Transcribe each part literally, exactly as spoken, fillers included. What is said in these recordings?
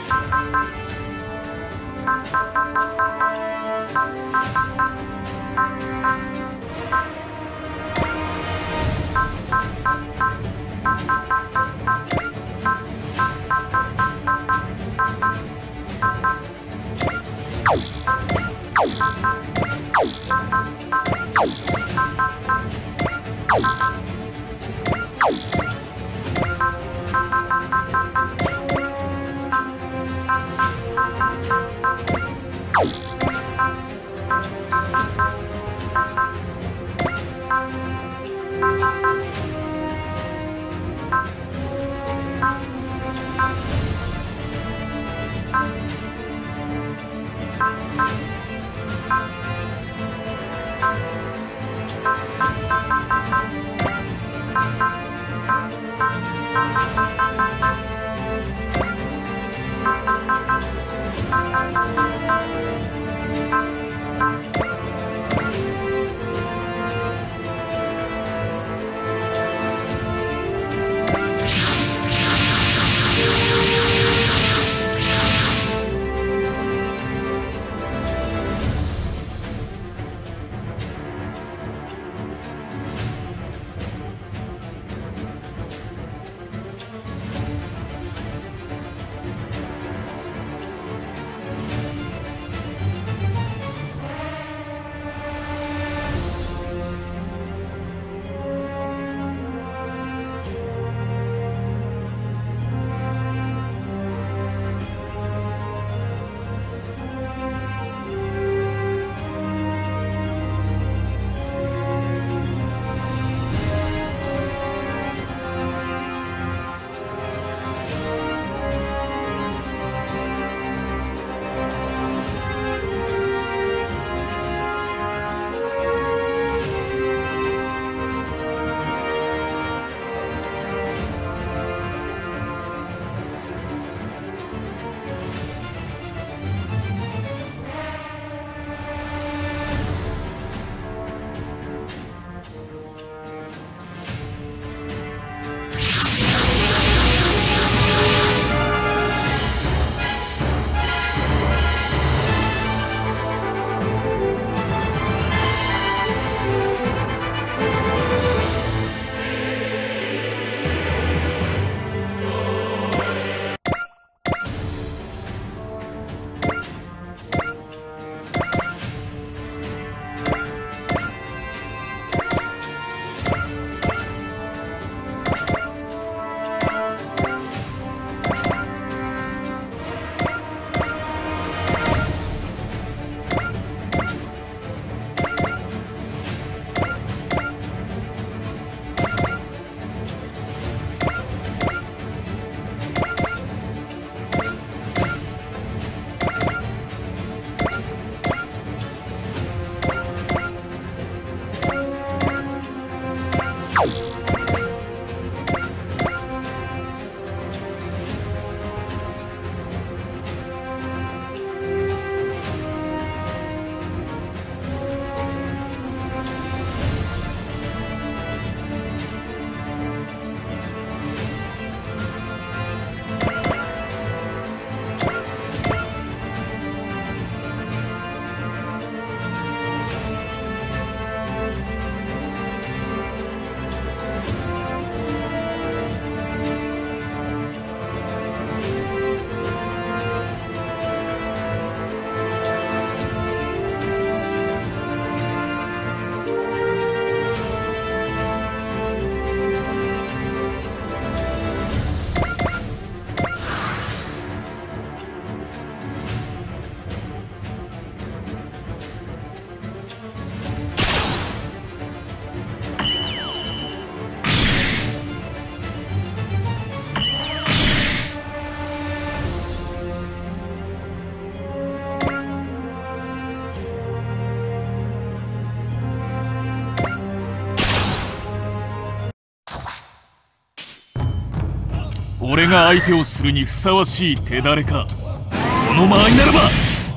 俺が相手をするにふさわしい手だれか。この間合いならば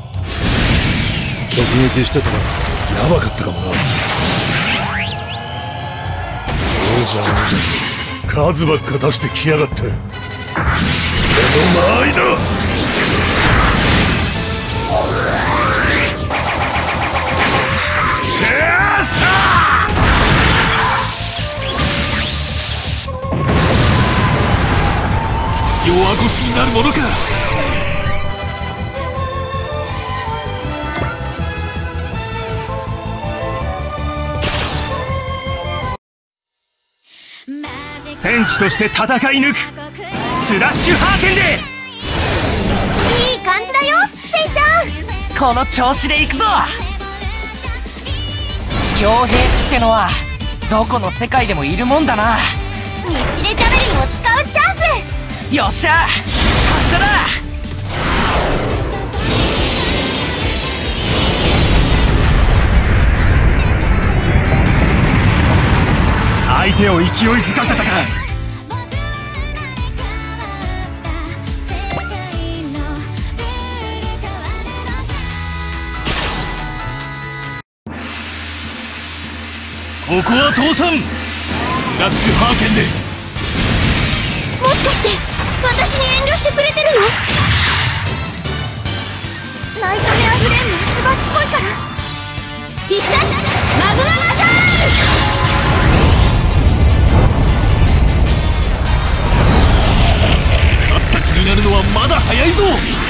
直撃してたらやばかったかもな。王者数ばっか出してきやがって。俺の間合いだ。 形になるものか。戦士として戦い抜くスラッシュハーケンで。 いい感じだよせいちゃん。 この調子でいくぞ。傭兵ってのはどこの世界でもいるもんだな。 ミシレジャベリンを使うチャンス。 よっしゃ発射だ。 相手を勢いづかせたか。ここは倒産。スラッシュハーケンで。 もしかして私に遠慮してくれてるの？ナイトメアフレームはすばしっこいから。必殺マグママシャーン。 あった気になるのはまだ早いぞ。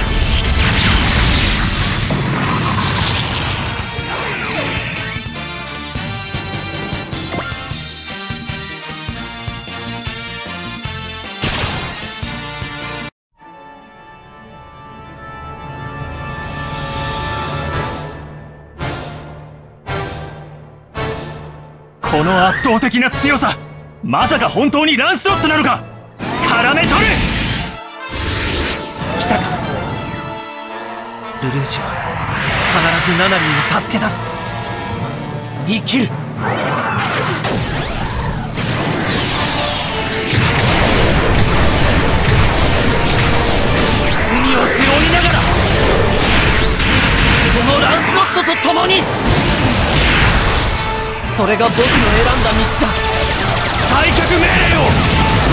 この圧倒的な強さ、まさか本当にランスロットなのか。絡め取る。 来たか。ルルーシュは必ずナナリンを助け出す。生きる。罪を背負いながらこのランスロットと共に。それが僕の選んだ道だ。 退却命令を。あ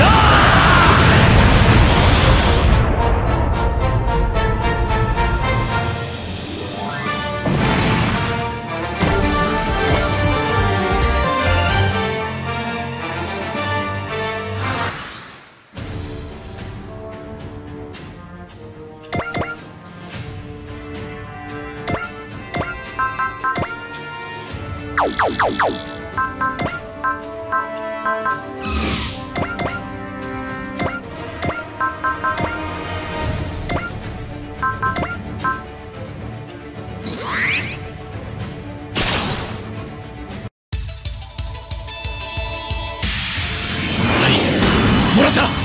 もらった。その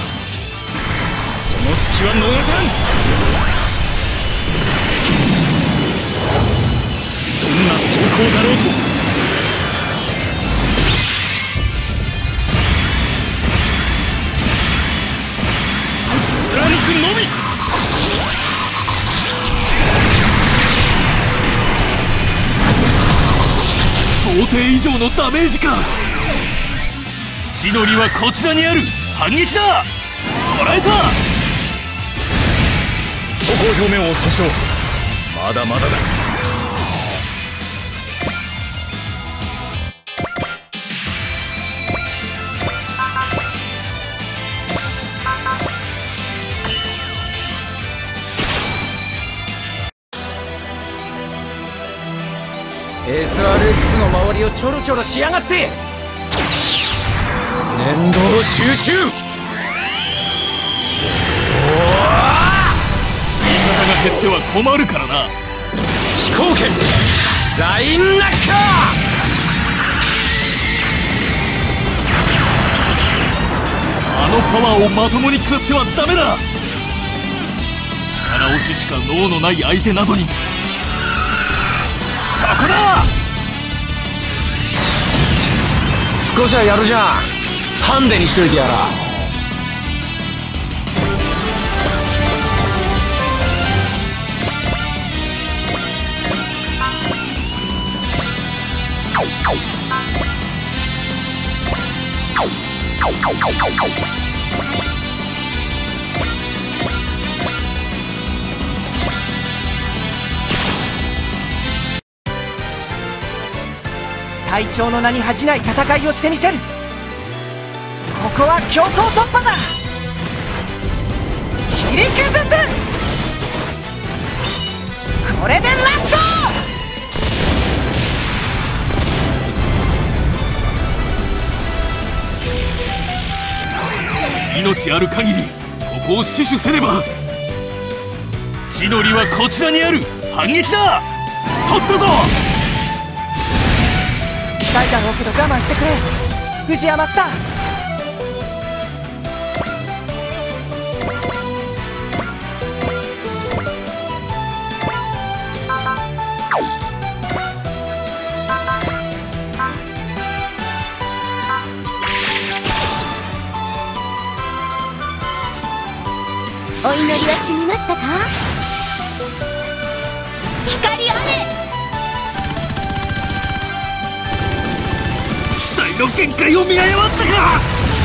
隙は逃さん。どんな成功だろうと。打ち貫くのみ。想定以上のダメージか。地の利はこちらにある。反撃だ。捉えた。そこ表面を損傷。まだまだだ。 エスアールエックス の周りをちょろちょろしやがって。 念動集中。味方が減っては困るからな。飛行剣ザインナッカー。あのパワーをまともに食らってはダメだ。力押ししか脳のない相手などに。そこだ。 少しはやるじゃん。ハンデにしといてやら。 隊長の名に恥じない戦いをしてみせる。ここは強行突破だ。強切り崩す。これでラスト。 命ある限りここを死守せねば。地の利はこちらにある。反撃だ。取ったぞ。 痛いだろうけど我慢してくれ藤山スター。 お祈りは済みましたか。光雨。 機体の限界を見誤ったか。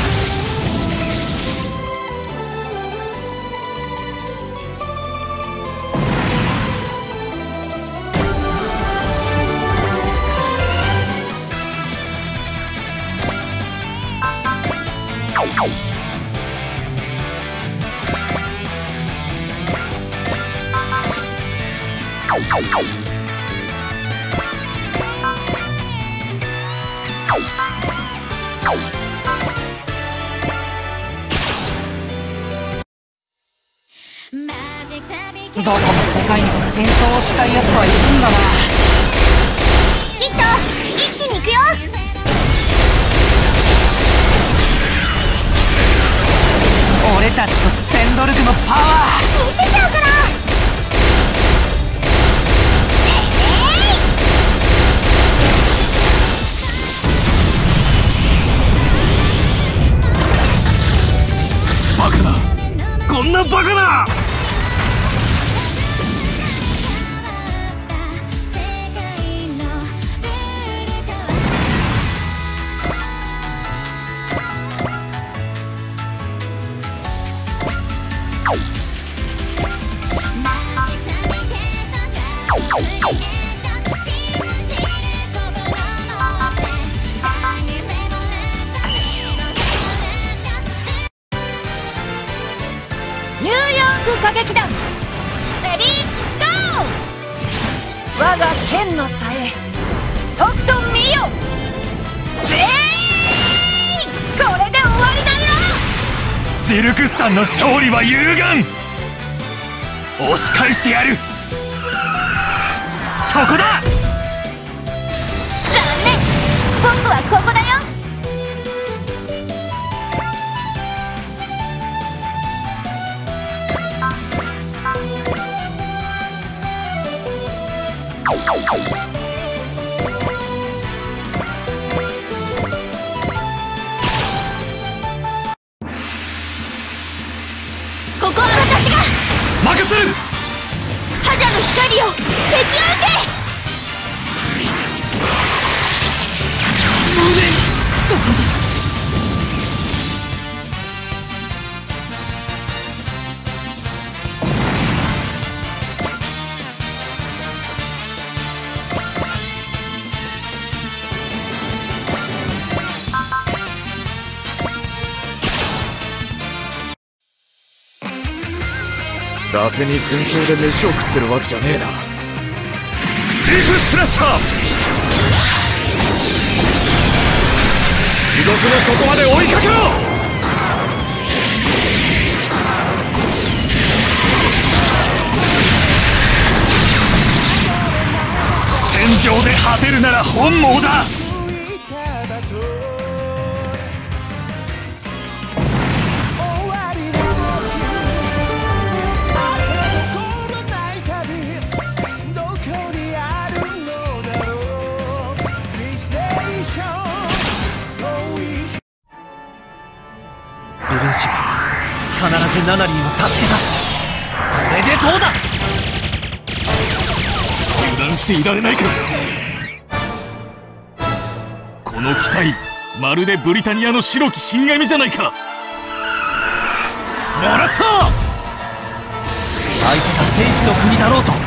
どこの世界にも戦争をしたい奴はいるんだな。 きっと一気に行くよ。 俺たちとゼンドルグのパワー見せちゃうから。 バカな、こんなバカな。 ニューヨーク歌劇団レディーゴー。我が剣のさえとくと見よ。全員これで終わりだよ。 ジルクスタンの勝利は有眼。押し返してやる。そこだ。 残念、僕はここだよ。ここは私が。 任せる。 覇者の光を敵を受け。 伊達に戦争で飯を食ってるわけじゃねえな。リフスラッシャー。地獄の底まで追いかけろ。 戦場で果てるなら本望だ。 ルルーシュ必ずナナリンを助け出す。これでどうだ。 油断していられないか。この機体まるでブリタニアの白き死神じゃないか。もらった。 相手が戦士の国だろうと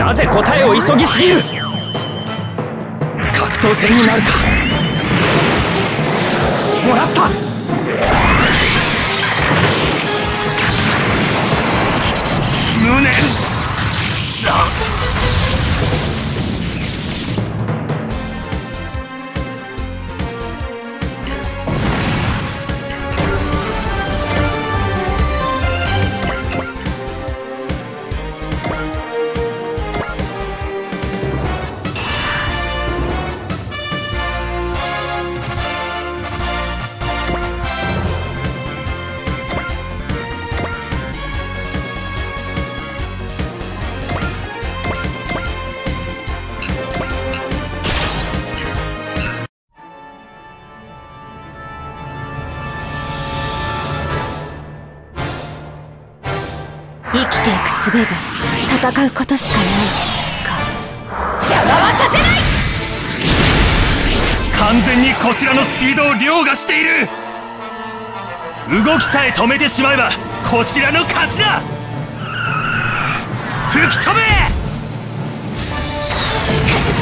なぜ答えを急ぎすぎる。格闘戦になるか。もらった。無念だ。 生きていく術が戦うことしかないか。 邪魔はさせない。 完全にこちらのスピードを凌駕している。動きさえ止めてしまえばこちらの勝ちだ。吹き飛べ。 かすった。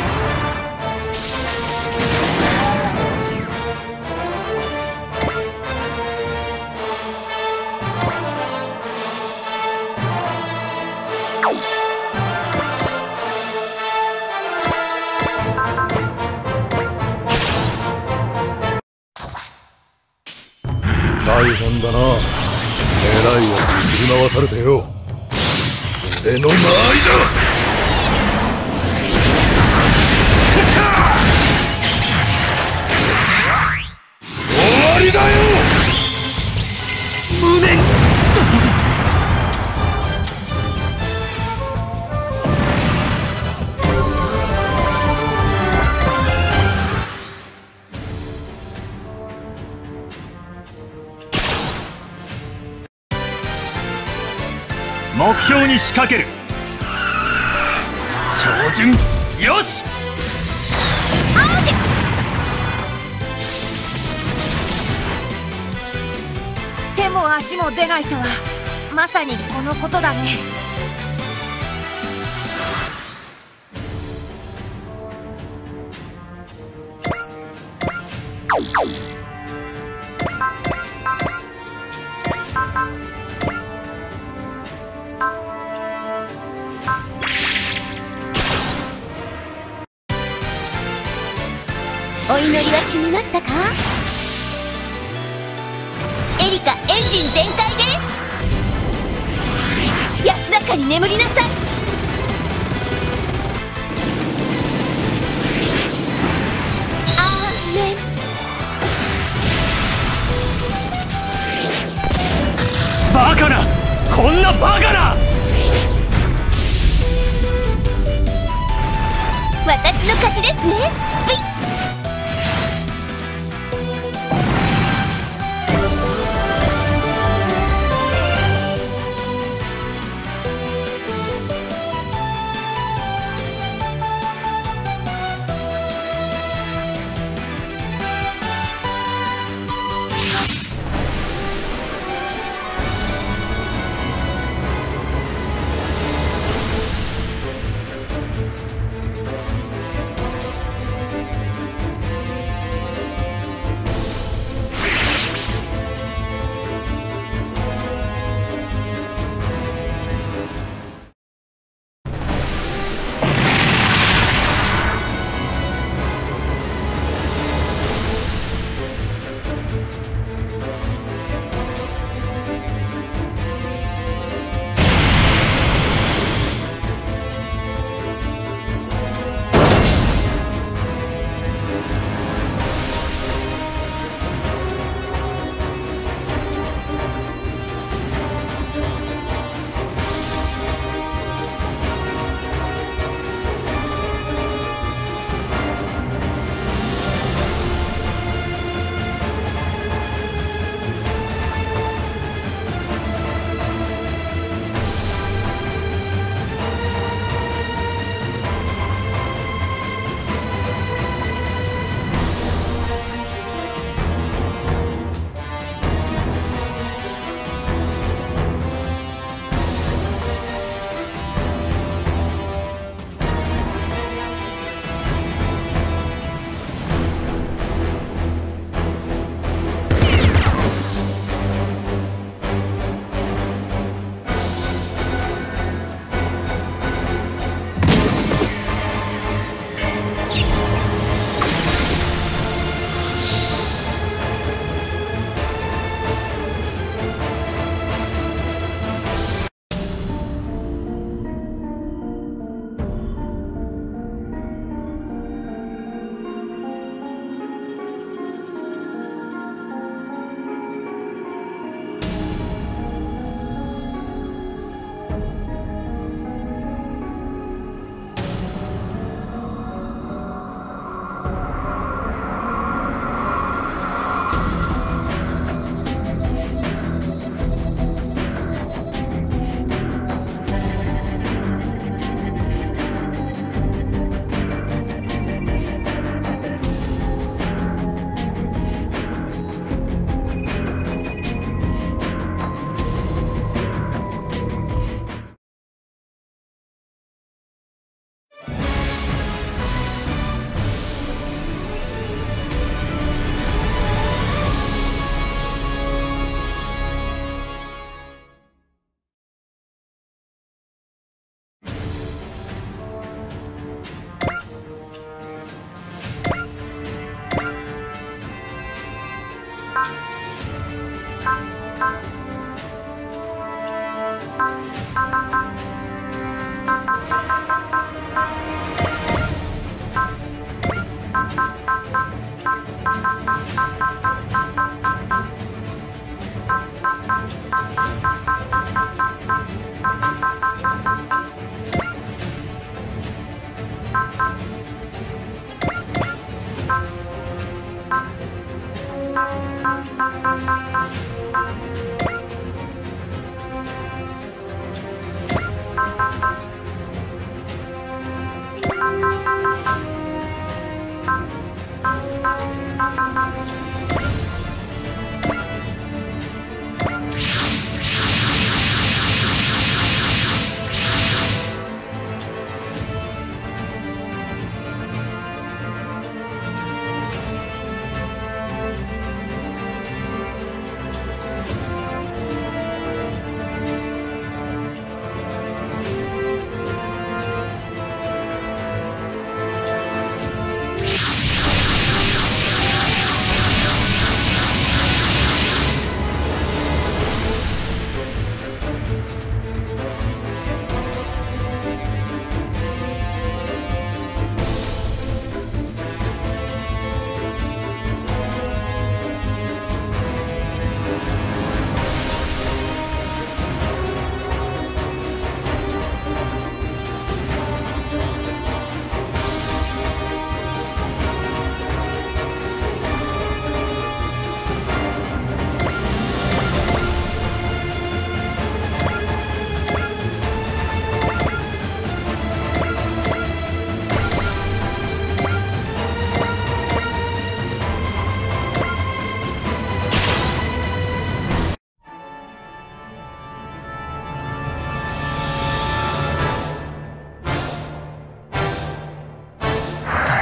大変だな。偉いやつに振り回されてよ。俺の間合いだ。終わりだよ。 無念だ。目標に仕掛ける。照準よし。 手も足も出ないとはまさにこのことだね。 お祈りは済みましたか？エリカエンジン全開です。安らかに眠りなさい。アーメン。 バカな、こんなバカな。 私の勝ちですね。ブイ。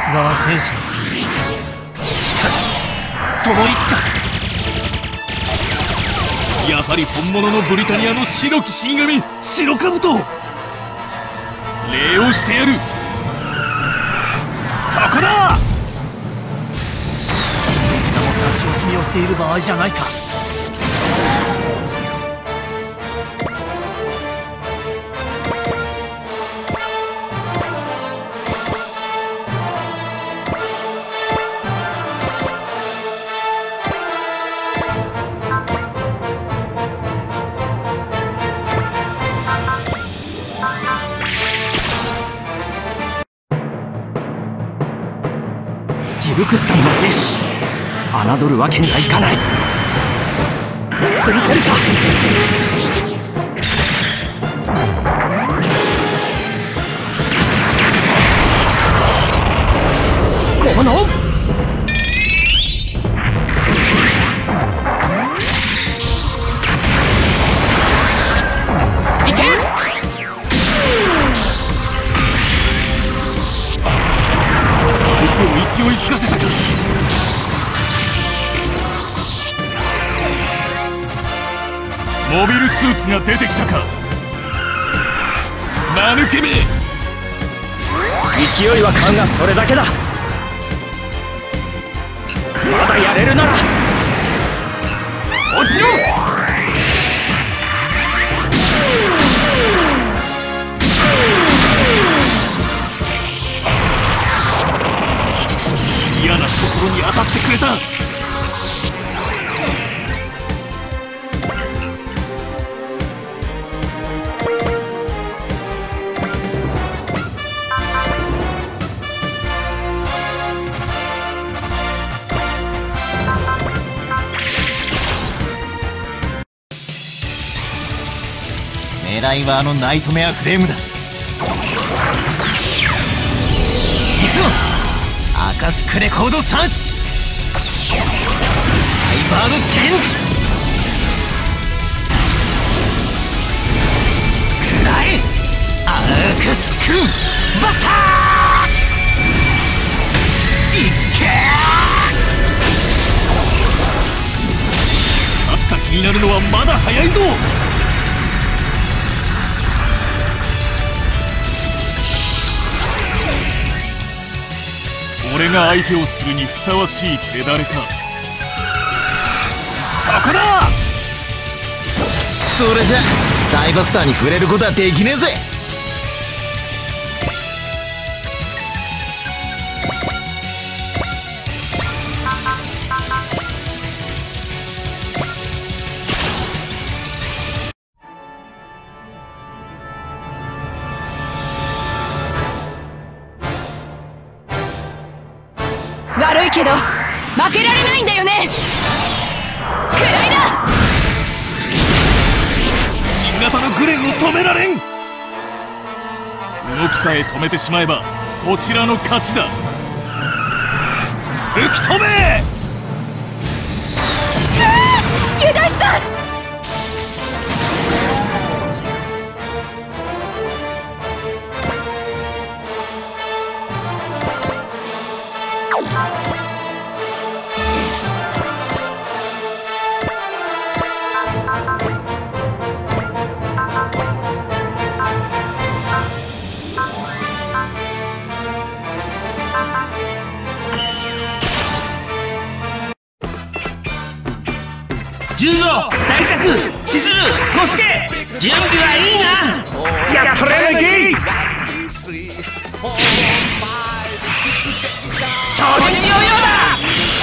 すがは戦士の国。しかしそのいつかやはり本物のブリタニアの白き死神白兜、礼をしてやる。そこだ。 どちらも出し惜しみをしている場合じゃないか。ジルクスタンの兵士、侮るわけにはいかない。やってみせるさ。このいけ。 相手を勢いづかせたか。モビルスーツが出てきたか。間抜けめ。 勢いは勘がそれだけだ。まだやれるなら落ちろ。 嫌なところに当たってくれた。 狙いはあのナイトメアフレームだ。行くぞアカシックレコードサーチ。サイバードチェンジ。くらえアカシックバスター。いっけあった気になるのはまだ早いぞ。俺が相手をするにふさわしい手だれか。そこだ。 それじゃサイバスターに触れることはできねえぜ。 悪いけど負けられないんだよね。くらいだ。 新型のグレンを止められん。動きさえ止めてしまえばこちらの勝ちだ。吹き飛べ。 油断した。 十三、大作、千鶴、小助、準備はいいな。やっとれないけい。超人ヨーヨーだ。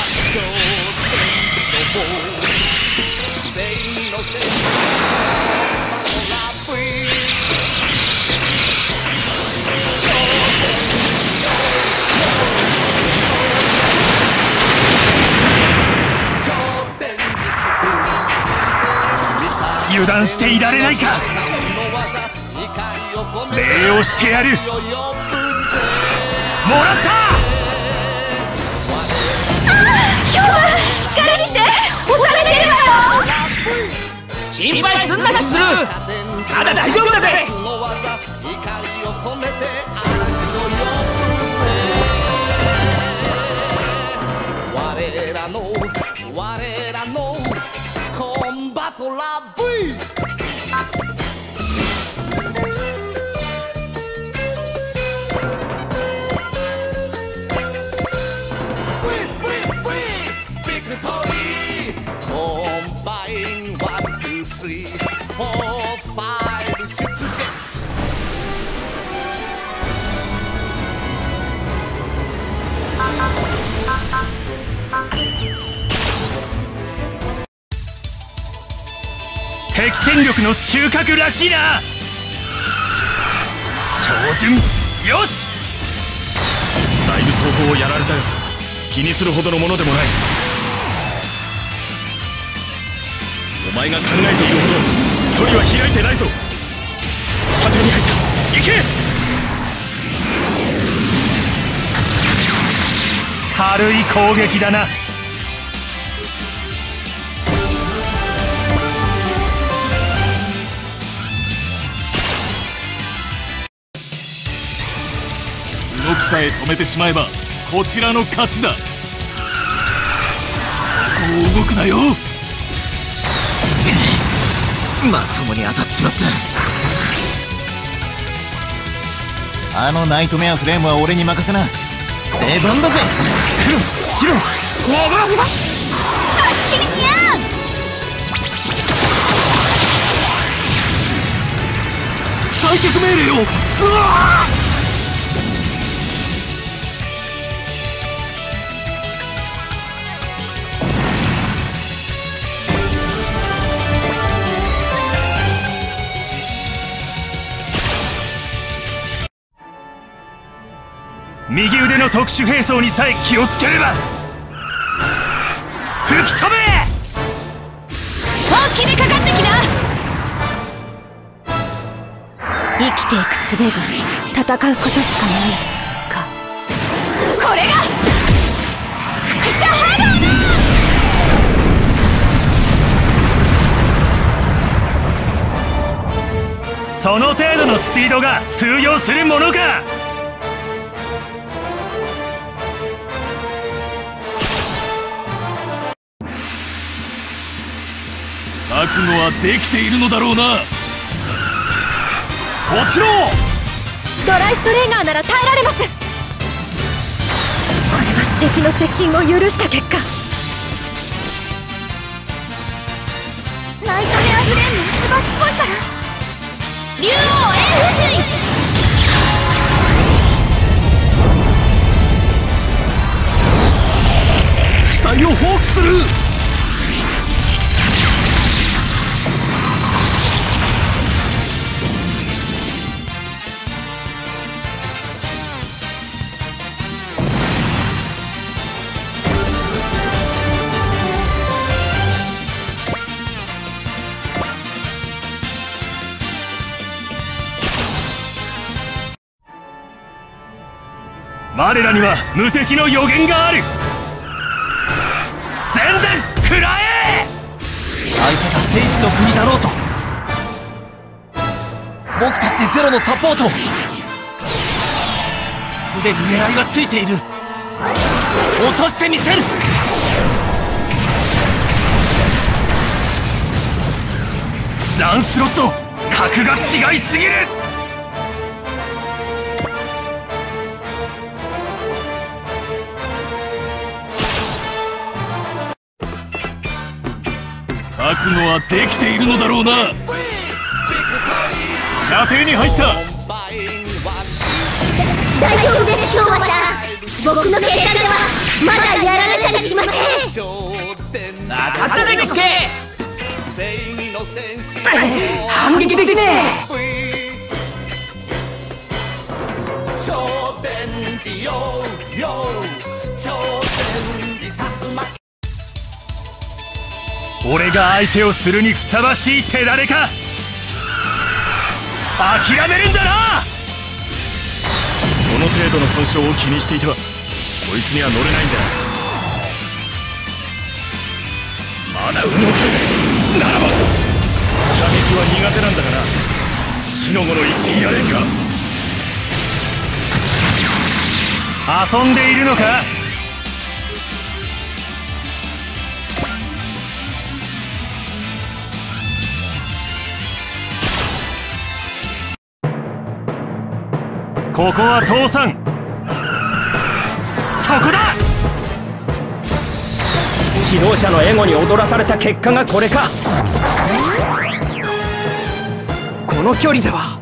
油断していられないか。礼をしてやる。もらった。 今日は力して押されてるわよ。 心配すんなキスル。まだ大丈夫だぜ。 らの我らのコンバトラー V。 敵戦力の中核らしいな。照準よし。 だいぶ走行をやられたよ。気にするほどのものでもない。お前が考えているほど距離は開いてないぞ。射程に入った。行け。 軽い攻撃だな。動きさえ止めてしまえばこちらの勝ちだ。そこを動くなよ。 まともに当たっちまった。あのナイトメアフレームは俺に任せな。出番だぜ。黒白狙いはあっちにゃん。 退却命令を。うわー右腕の特殊兵装にさえ気をつければ吹き飛べ。 本気でかかってきな。生きていく術が戦うことしかないか。これが輻射波動だ。その程度のスピードが通用するものか。覚悟はできているのだろうな。落ちろ。 ドライストレーガーなら耐えられます。これは敵の接近を許した結果。ナイトメアフレームはすばしっこいから。竜王炎風水。 機体を放棄する。我らには無敵の予言がある。全然食らえ。 相手が聖地の国だろうと僕たちでゼロのサポート。すでに狙いはついている。落としてみせる。 ランスロット格が違いすぎる。覚悟はできているのだろうな。射程に入った。 大丈夫です、氷河さん。僕の計算ではまだやられたりしません。 分かったぜコスケ。 反撃できね俺が相手をするにふさわしい手だれか。諦めるんだな。 この程度の損傷を気にしていてはこいつには乗れないんだ。まだ動けるならば射撃は苦手なんだから死の子の言っていられんか。 遊んでいるのか。 ここは倒産。そこだ。 指導者のエゴに踊らされた結果がこれか。この距離では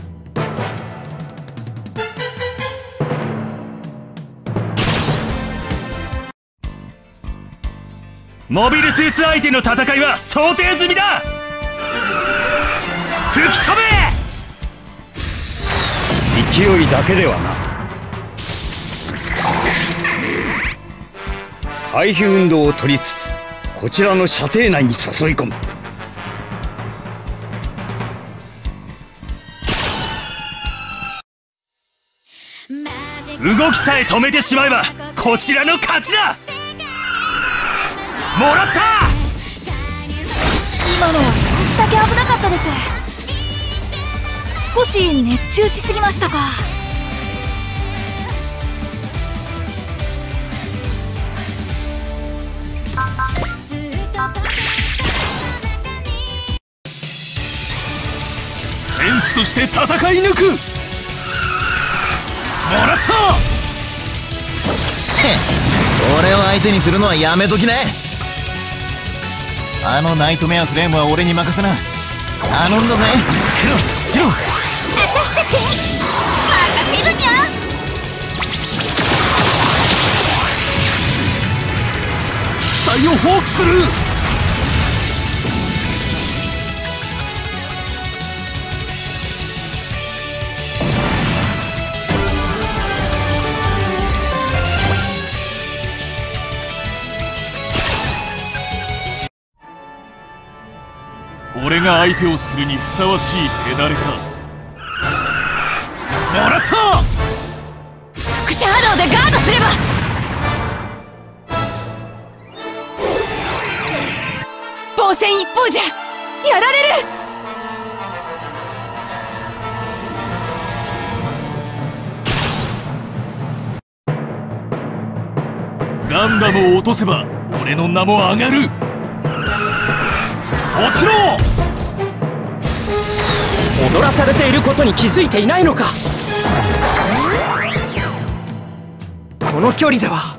モビルスーツ相手の戦いは想定済みだ。吹き飛べ。 勢いだけではな。回避運動を取りつつこちらの射程内に誘い込む。 動きさえ止めてしまえばこちらの勝ちだ。もらった。 今のは少しだけ危なかったです。少し熱中しすぎましたか。 戦士として戦い抜く。もらった。 俺を相手にするのはやめときね。あのナイトメアフレームは俺に任せな。頼んだぜ。黒白。 私たち任せるにゃ。 機体を放棄する。俺が相手をするにふさわしい手だれか。もらった。 副射波動でガードすれば。防戦一方じゃやられる。 ガンダムを落とせば俺の名も上がる。落ちろ。 踊らされていることに気づいていないのか。この距離では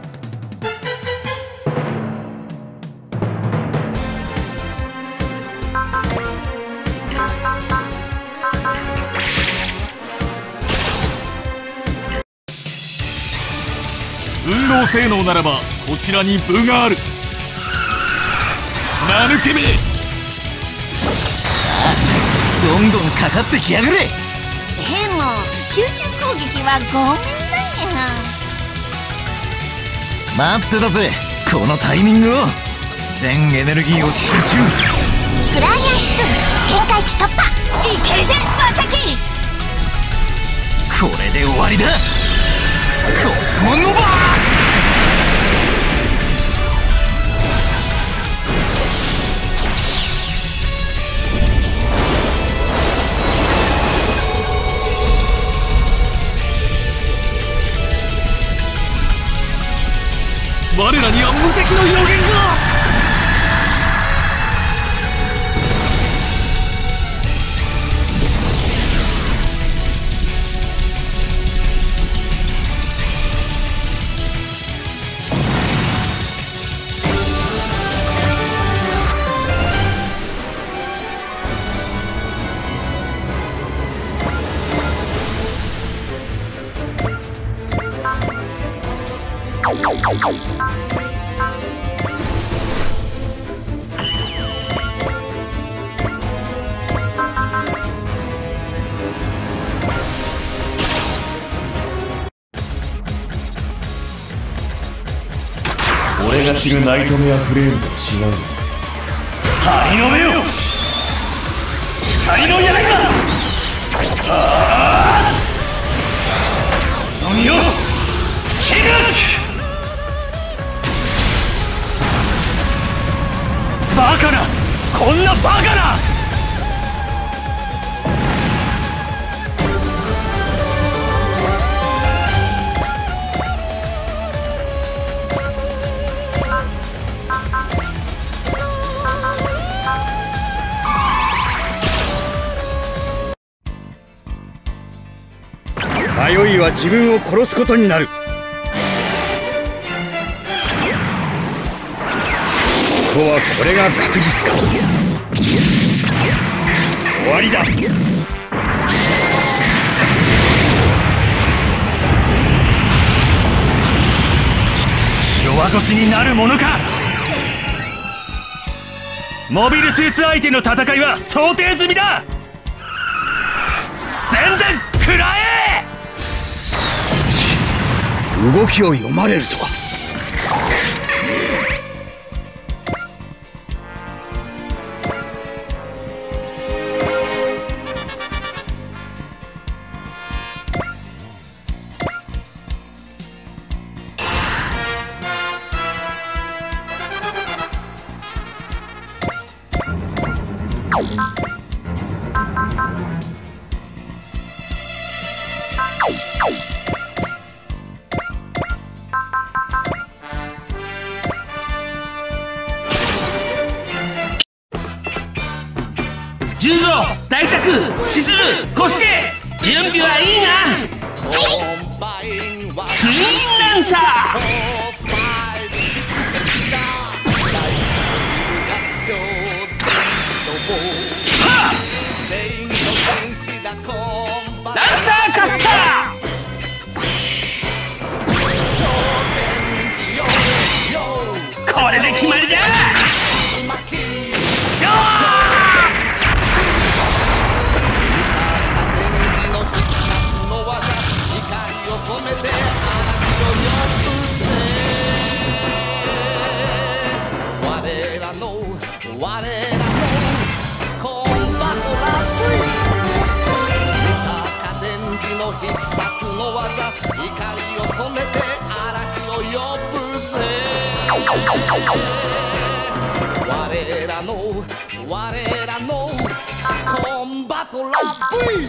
運動性能ならばこちらに分がある。間抜けめ。 どんどんかかってきやがれ。 でも集中攻撃はごめんだにゃ。 待ってたぜこのタイミングを。全エネルギーを集中。 フライヤー指数限界値突破。いけるぜマサキ。 これで終わりだ。コスモノバー。 我らには無敵の予言が。 俺が知るナイトメアフレームと違う。 針の目よ光の刃。ああこの身を切る。バカなこんなバカな。 迷い自分を殺すことになる。ここはこれが確実か。終わりだ。 弱腰になるものか。モビルスーツ相手の戦いは想定済みだ。全然食らえ。 動きを読まれるとは。 純三、大作、千鶴、小助、準備はいいな。ツインランサー。ランサーカッター。これで決まりだ。必殺の技、怒りを込めて嵐を呼ぶぜ。我らの我らのコンバトラー V。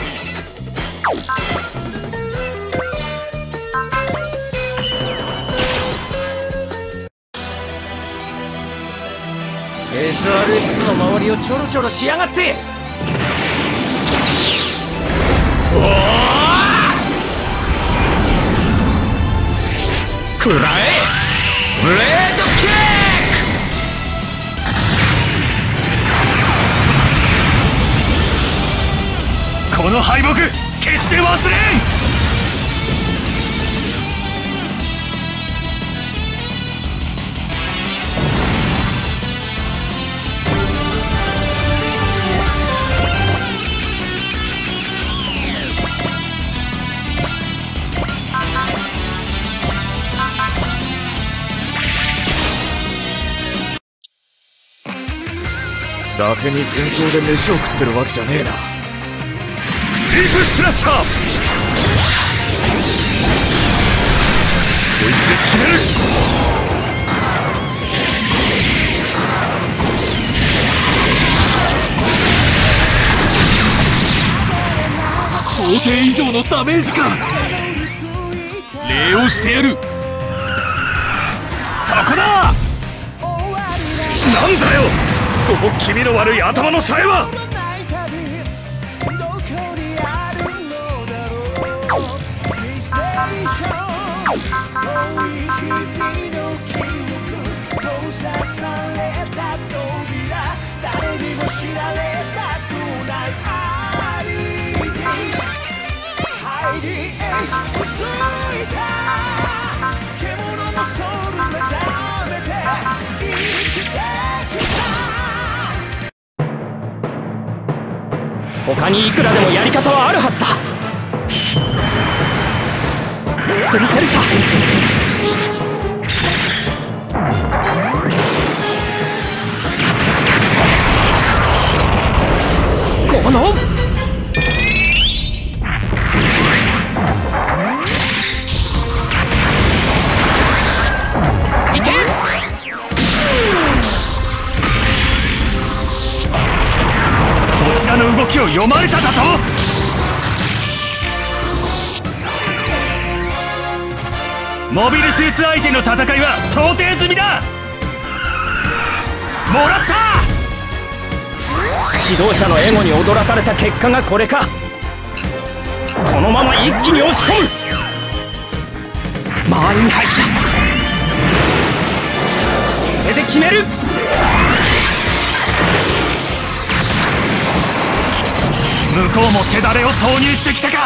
エスアールエックス の周りをちょろちょろしやがって。おお、食らえ、ブレードキック。 この敗北決して忘れん。 伊達に戦争で飯を食ってるわけじゃねえな。 リープスラッシャー。こいつで決める。想定以上のダメージか。礼をしてやる。そこだ。なんだよこの気味の悪い頭のさえは。 他にいくらでもやり方はあるはずだ。やってみせるさ。このいけ。こちらの動きを読まれただと。モビルスーツ相手の戦いは想定済みだ。もらった。指導者のエゴに踊らされた結果がこれか。 このまま一気に押し込む。間合いに入った。これで決める。向こうも手だれを投入してきたか。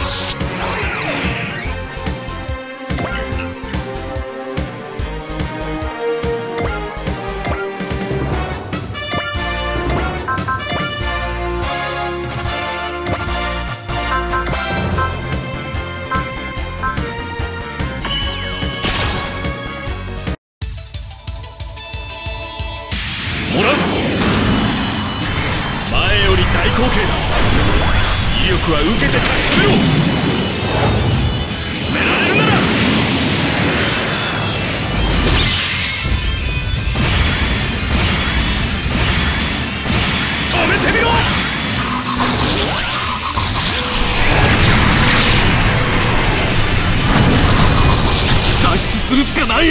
もらうぞ。前より大口径だ。威力は受けて確かめろ。止められるなら止めてみろ。脱出するしかない。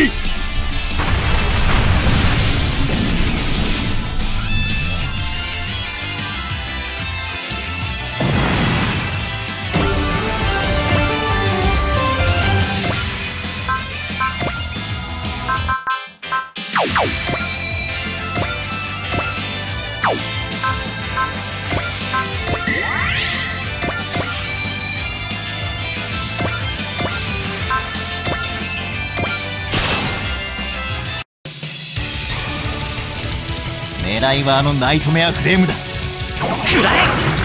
狙いはあのナイトメアフレームだ。食らえ。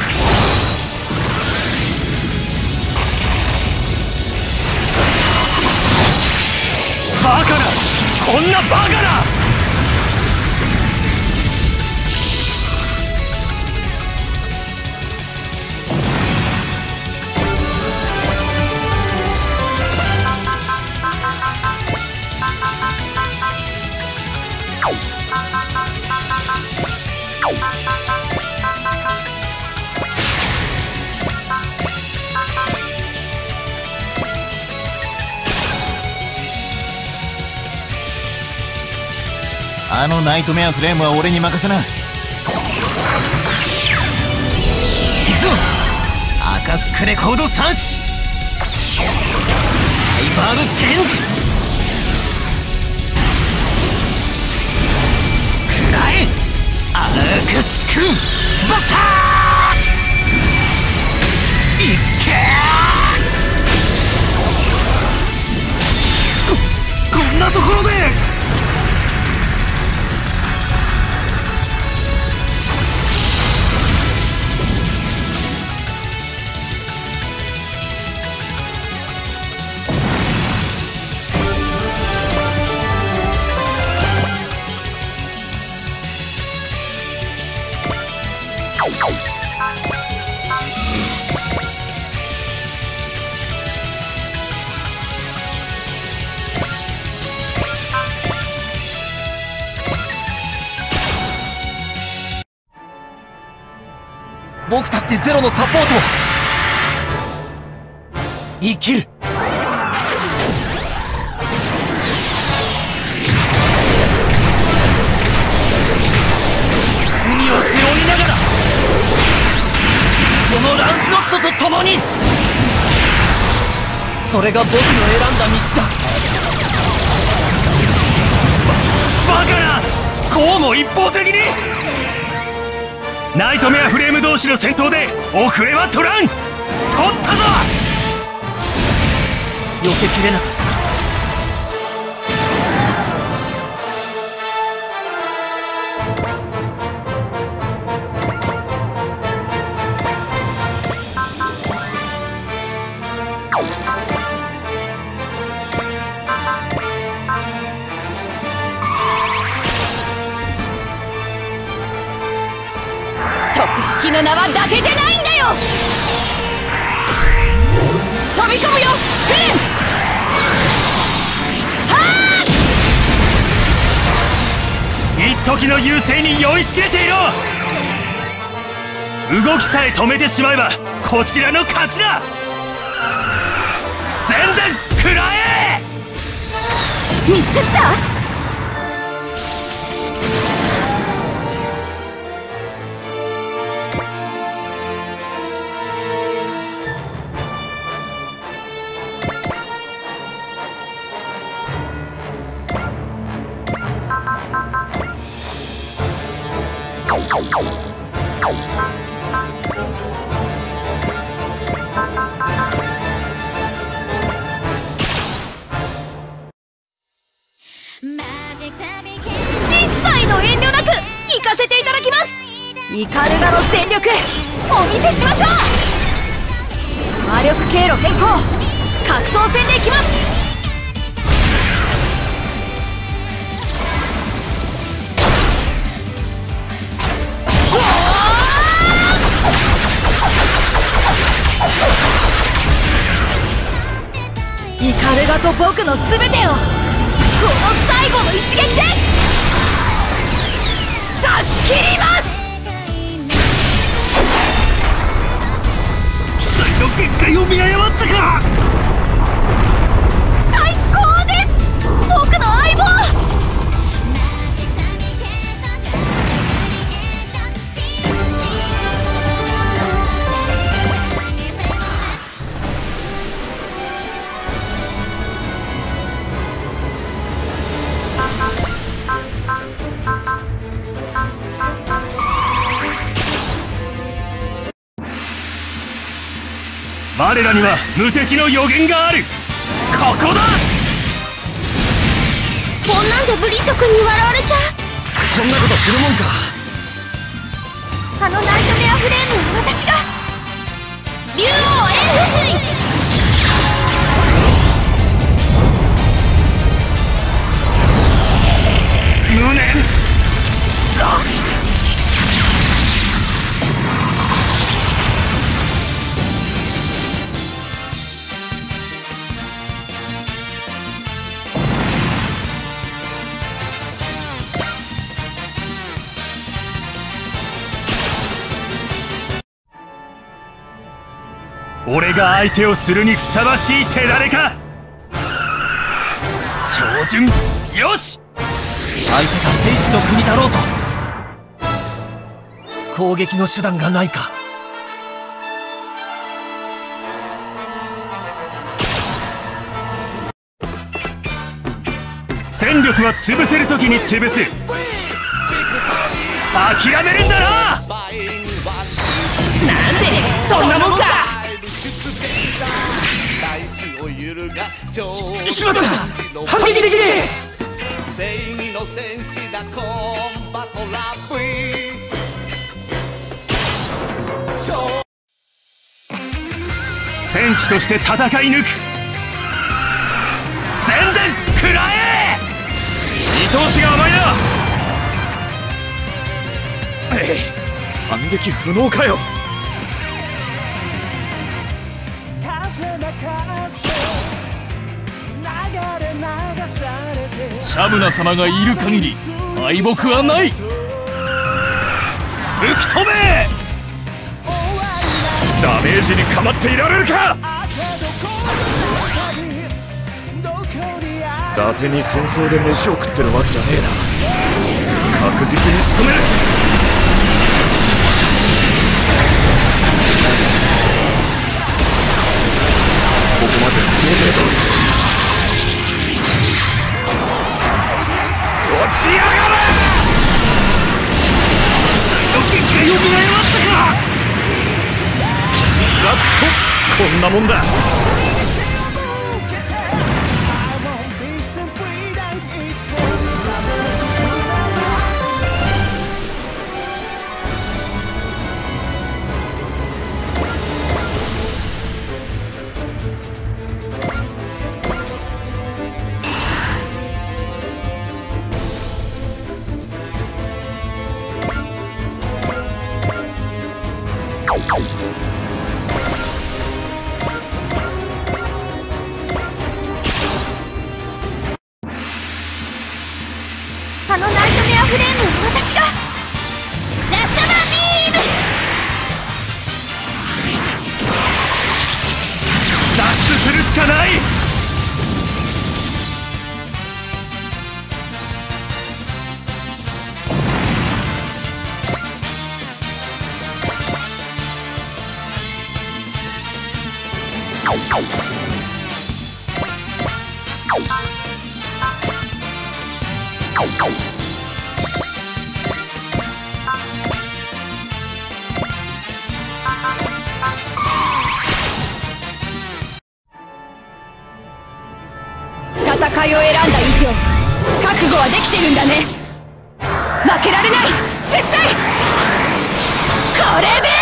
バカな、こんなバカな。 あのナイトメアフレームは俺に任せな。行くぞ。アカシックレコードサーチ。サイバードチェンジ。食らえ。アカシックバスター。いっけー。ここんなところで。僕たちでゼロのサポートを。生きる。罪を背負いながらこのランスロットと共に。それが僕の選んだ道だ。ババカな。こうも一方的に。ナイトメアフレーム同士の戦闘で遅れは取らん。取ったぞ。避けきれなかった。 格式の名は伊達じゃないんだよ。飛び込むよグレン。はあ。一時の優勢に酔いしれていろ。動きさえ止めてしまえばこちらの勝ちだ。全然食らえ。 ミスった。 一切の遠慮なく行かせていただきます。イカルガの全力お見せしましょう。魔力経路変更、格闘戦でいきます。イカルガと僕の全てをこの最後の一撃で出し切ります。 機体の限界を見誤ったか。 最高です、僕の相棒。 我らには無敵の予言がある。ここだ。 こんなんじゃブリット君に笑われちゃう。 そんなことするもんか。 あのナイトメアフレームは私が。竜王エルフ水。 無念だ。俺が相手をするにふさわしい手だれか。照準よし。 相手が戦士の国だろうと攻撃の手段がないか。 戦力は潰せる時に潰す。諦めるんだな。 なんでそんなもんか。 しまった、反撃できねえ。 戦士として戦い抜く。全然食らえ。見通しが甘いな。 反撃不能かよ。 シャブナ様がいる限り敗北はない。吹き飛べ。 ダメージに構っていられるか。伊達に戦争で飯を食ってるわけじゃねえな。確実に仕留める。ここまで想定通り。落ちやがれ。 機体の限界を見誤ったか。 ざっとこんなもんだ。 あのナイトメアフレームは私が。ラストマンビーム。 脱出するしかない。 戦いを選んだ以上覚悟はできてるんだね。負けられない、絶対。これで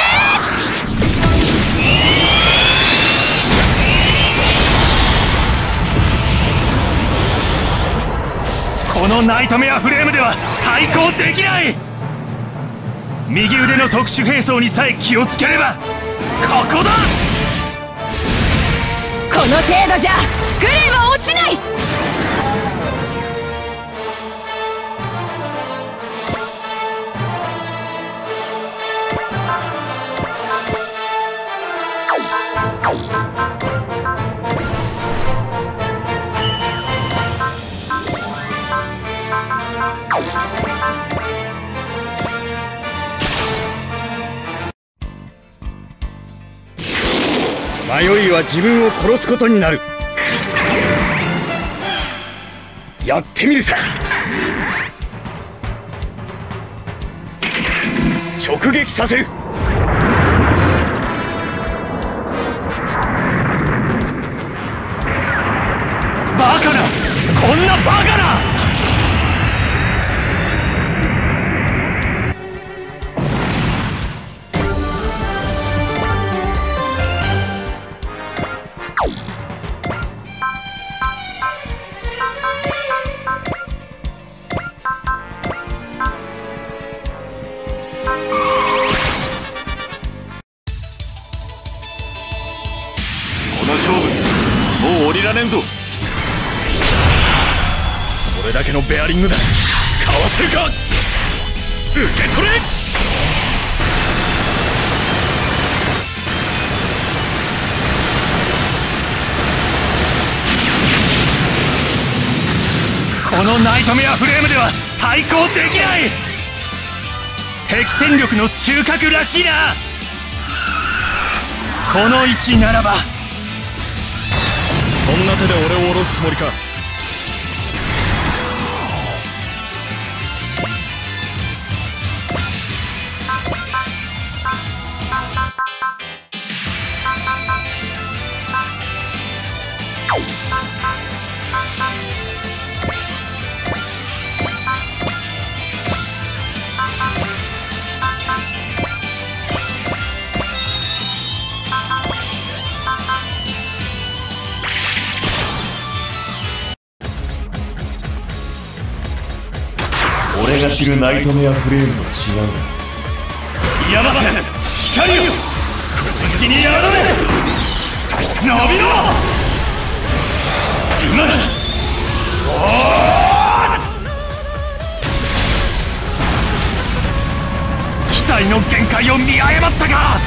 このナイトメアフレームでは対抗できない。右腕の特殊兵装にさえ気をつければここだ。 この程度じゃグレイは落ちない。 迷いは自分を殺すことになる。やってみるさ。直撃させる。 バカな、こんなバカな。この勝負もう降りられんぞ。 これだけのベアリングだ。かわせるか。受け取れ。 このナイトメアフレームでは対抗できない。敵戦力の中核らしいな。この位置ならば。 そんな手で俺を下ろすつもりか。 俺が知るナイトメアフレームと違うんだ。ヤマセ、光よ、拳にやられ。伸びろ。今だ。機体の限界を見誤ったか。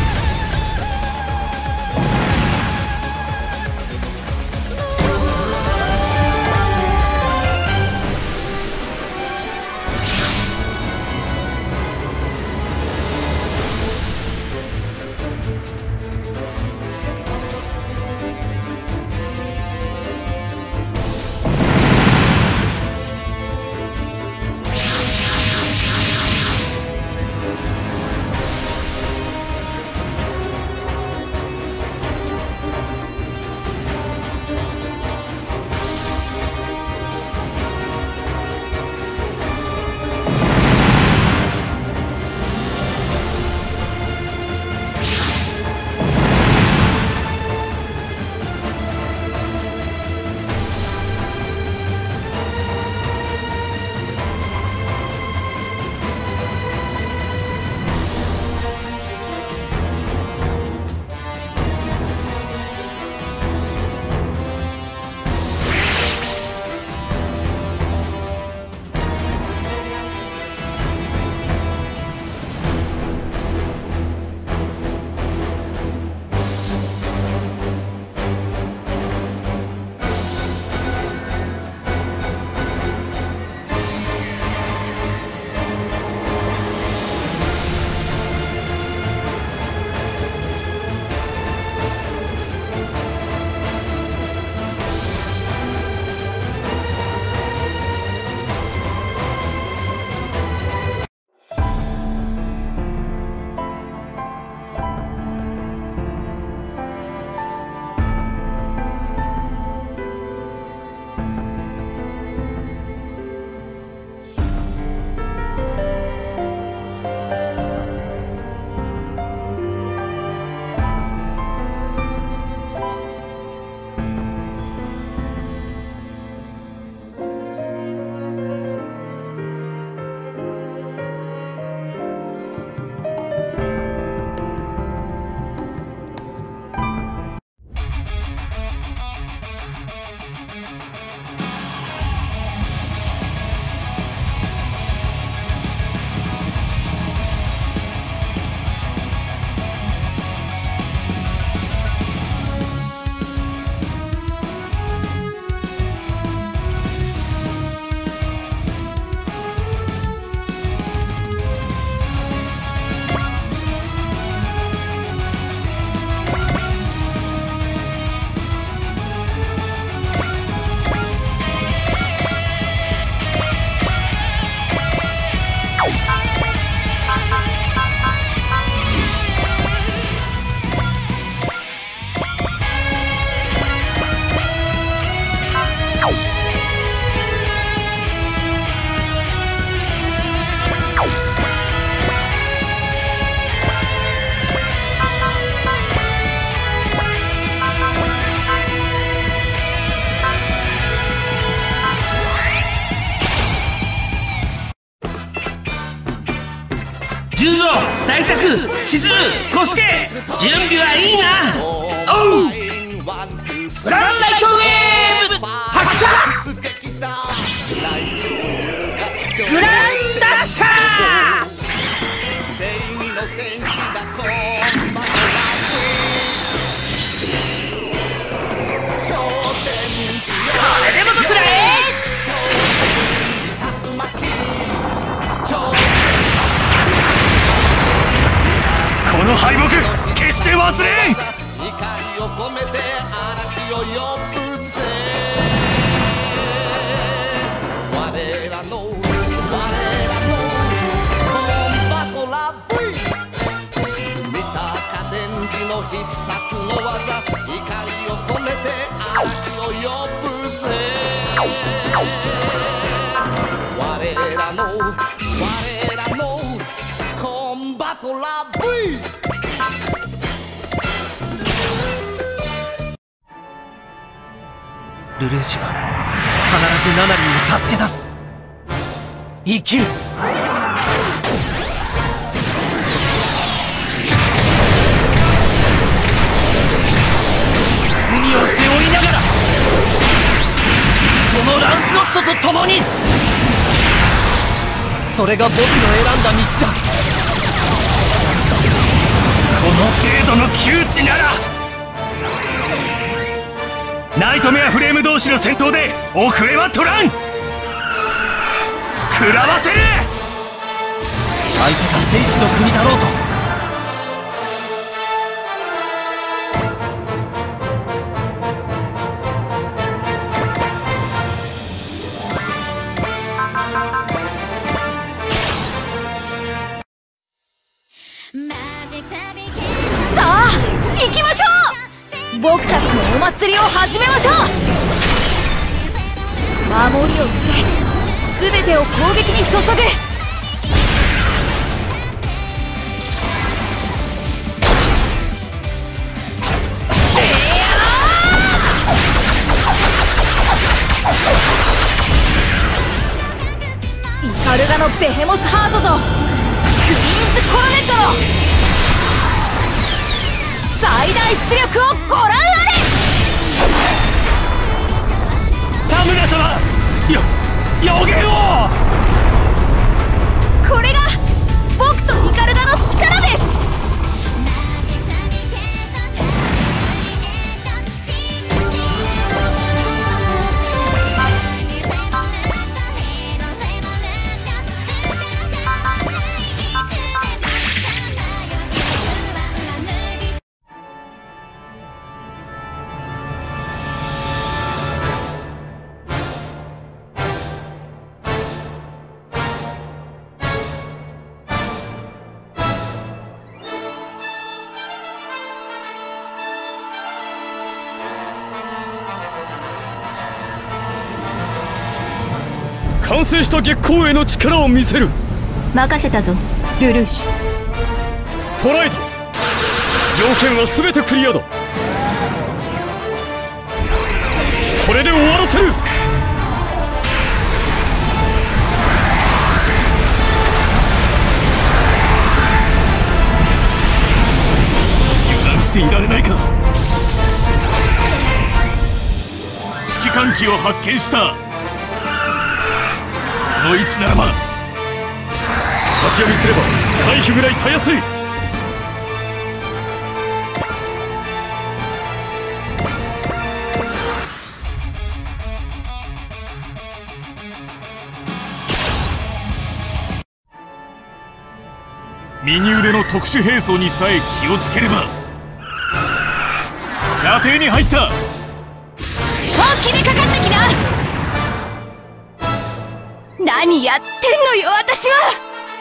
純三、大作、千鶴、小助、準備はいいな。おう。グランライトウェーブ発射。グランダッシャー。これでもくらえ。 この敗北決して忘れん。必殺の技、怒りを込めて嵐を呼ぶぜ。我らの我らのコンバトラ V。 ルルーシュは必ずナナリンを助け出す。生きる。罪を背負いながらこのランスロットと共に、それが僕の選んだ道だ。 この程度の窮地ならナイトメアフレーム同士の戦闘で遅れは取らん。食らわせる。 相手が戦士の国だろうと。 さあ行きましょう。僕たちのお祭りを始めましょう。守りを捨て全てを攻撃に注ぐ。イカルガのベヘモスハートとクイーンズコロネットの最大出力をご覧あれ。 サムラ様、よ予言を。 これが僕とイカルガの力です。 完成した月光への力を見せる。 任せたぞルルーシュ。 捕らえた。条件は全てクリアだ。これで終わらせる。油断していられないか。指揮官機を発見した。この位置ならば先読みすれば回避ぐらいたやすい。右腕の特殊兵装にさえ気をつければ。射程に入った。 本気にかかってきな。何やってんのよ私は。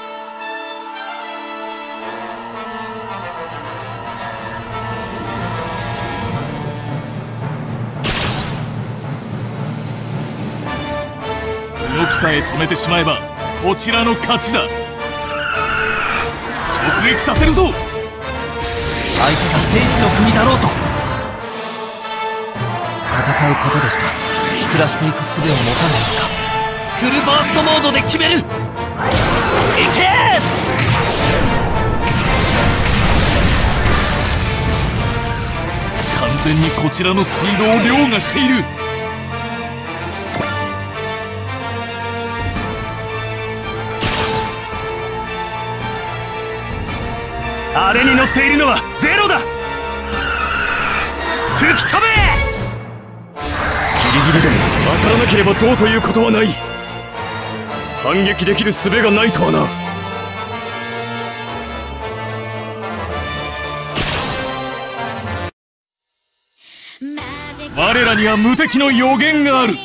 動きさえ止めてしまえばこちらの勝ちだ。直撃させるぞ。 相手が戦士の国だろうと。戦うことでしか暮らしていく術を持たないのか。フルバーストモードで決める。いけー。 完全にこちらのスピードを凌駕している。あれに乗っているのはゼロだ。吹き飛べ。ギリギリでも当たらなければどうということはない。反撃できる術がないとはな。我らには無敵の予言がある。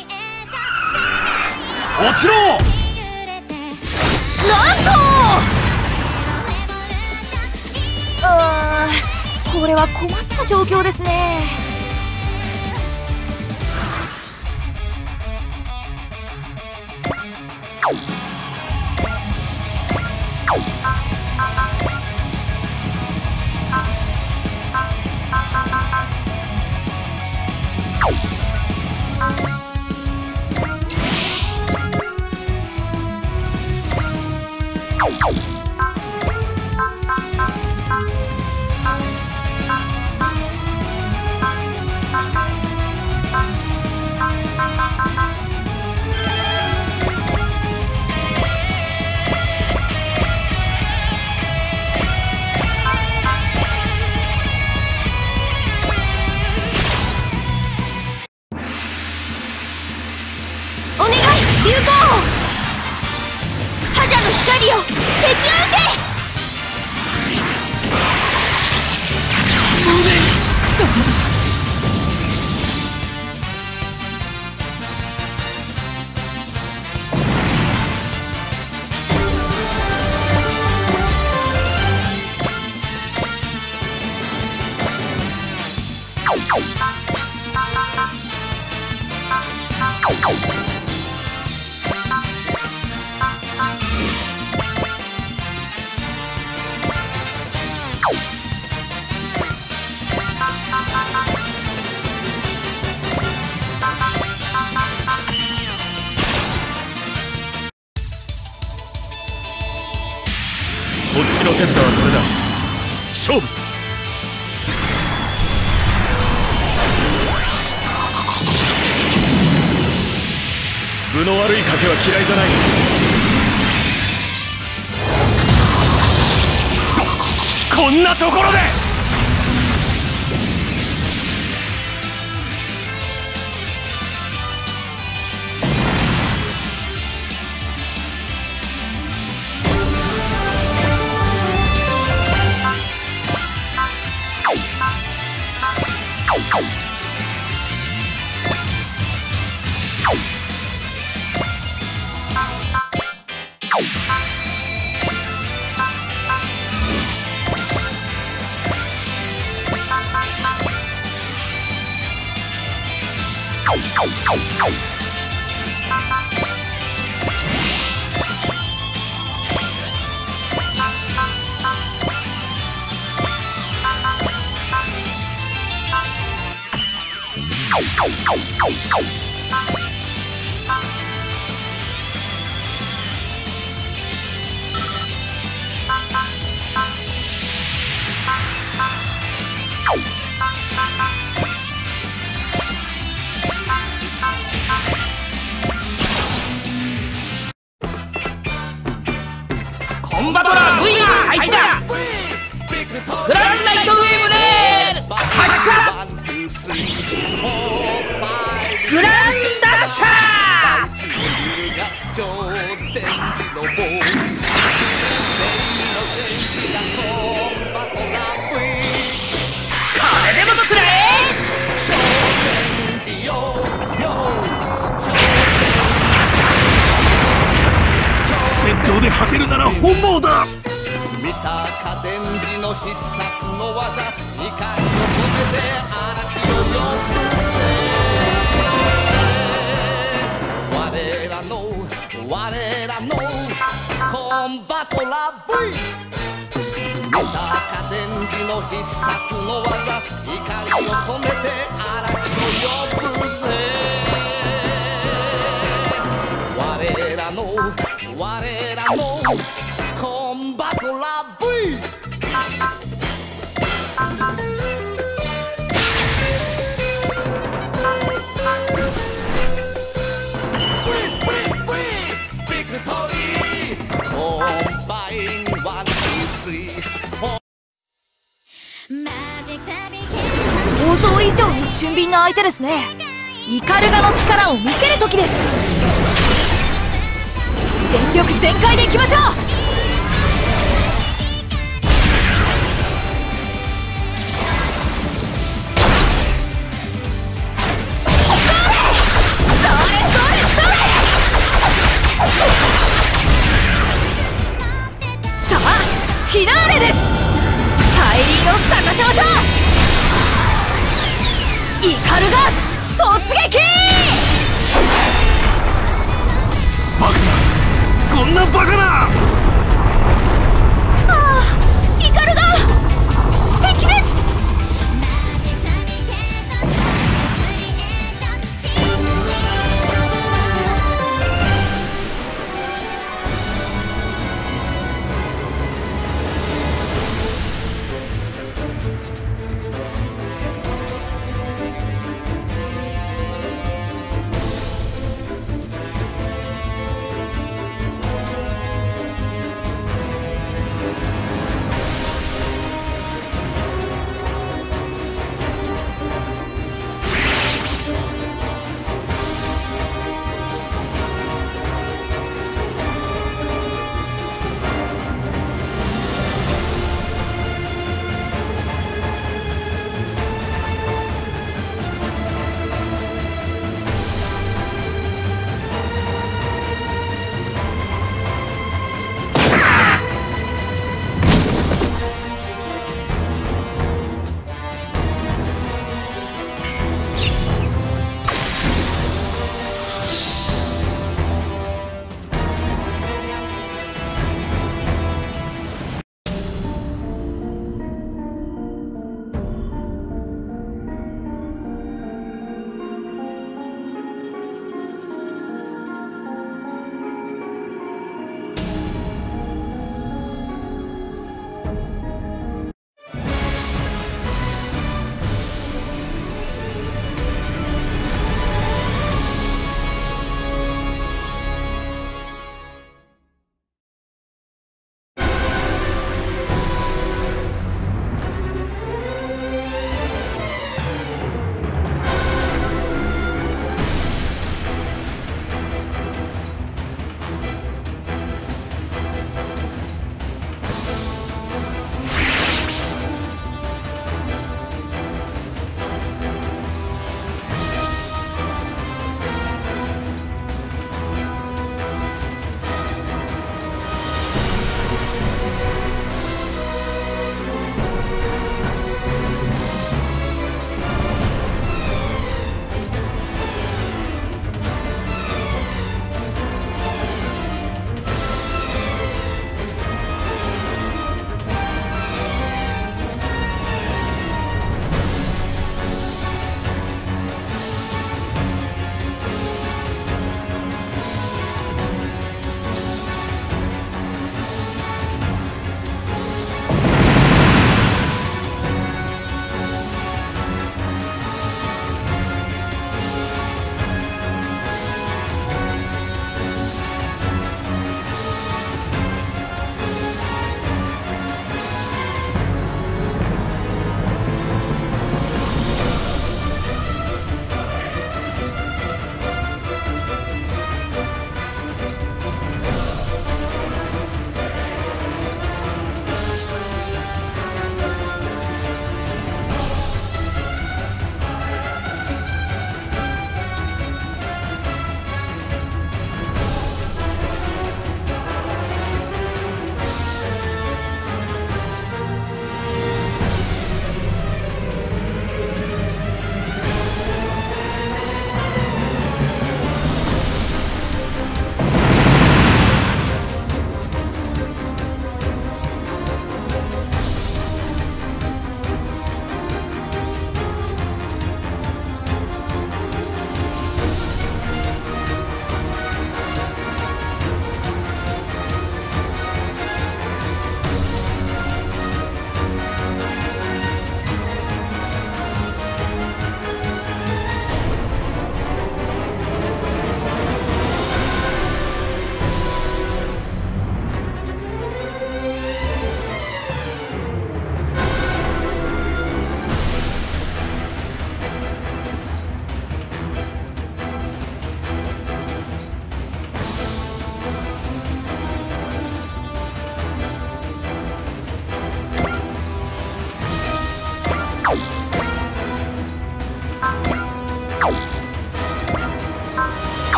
落ちろ。 なんとあー、これは困った状況ですね。お願い、流行王。覇者の光を敵を撃て。 こっちの手札はこれだ。勝負。分の悪い賭けは嫌いじゃない。こんなところで。 コンバトラー V が入った。グランライトウェーブで発射。グランダッシャこれでも食らえ。 戦場で果てるなら本望だ。 見たか電磁の必殺の技、怒りを込めて嵐を呼ぶぜ。我らの我らのコンバトラ V。 見たか電磁の必殺の技、怒りを込めて嵐を呼ぶぜ。我らの我らのコンバトラ V。 人の相手ですね。イカルガの力を見せる時です。全力全開でいきましょう。さあフィナーレです。大輪を咲かせましょう。イカルガ突撃。 バカな、こんなバカな。 ああ、イカルガ素敵です。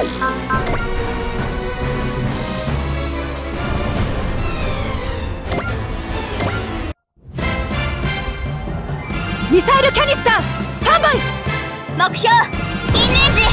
ミサイルキャニスタースタンバイ。 目標インレンジ。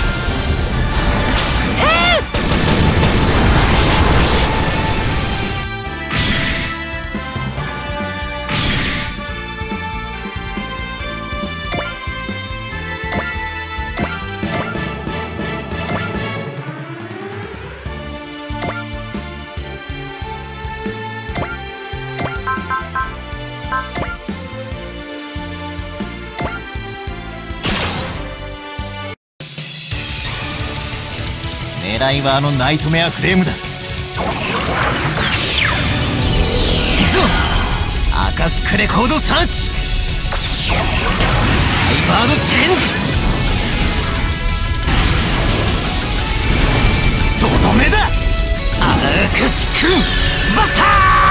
狙いはあのナイトメアフレームだ。行くぞアカシックレコードサーチ。サイバードチェンジ。とどめだアカシックバスタ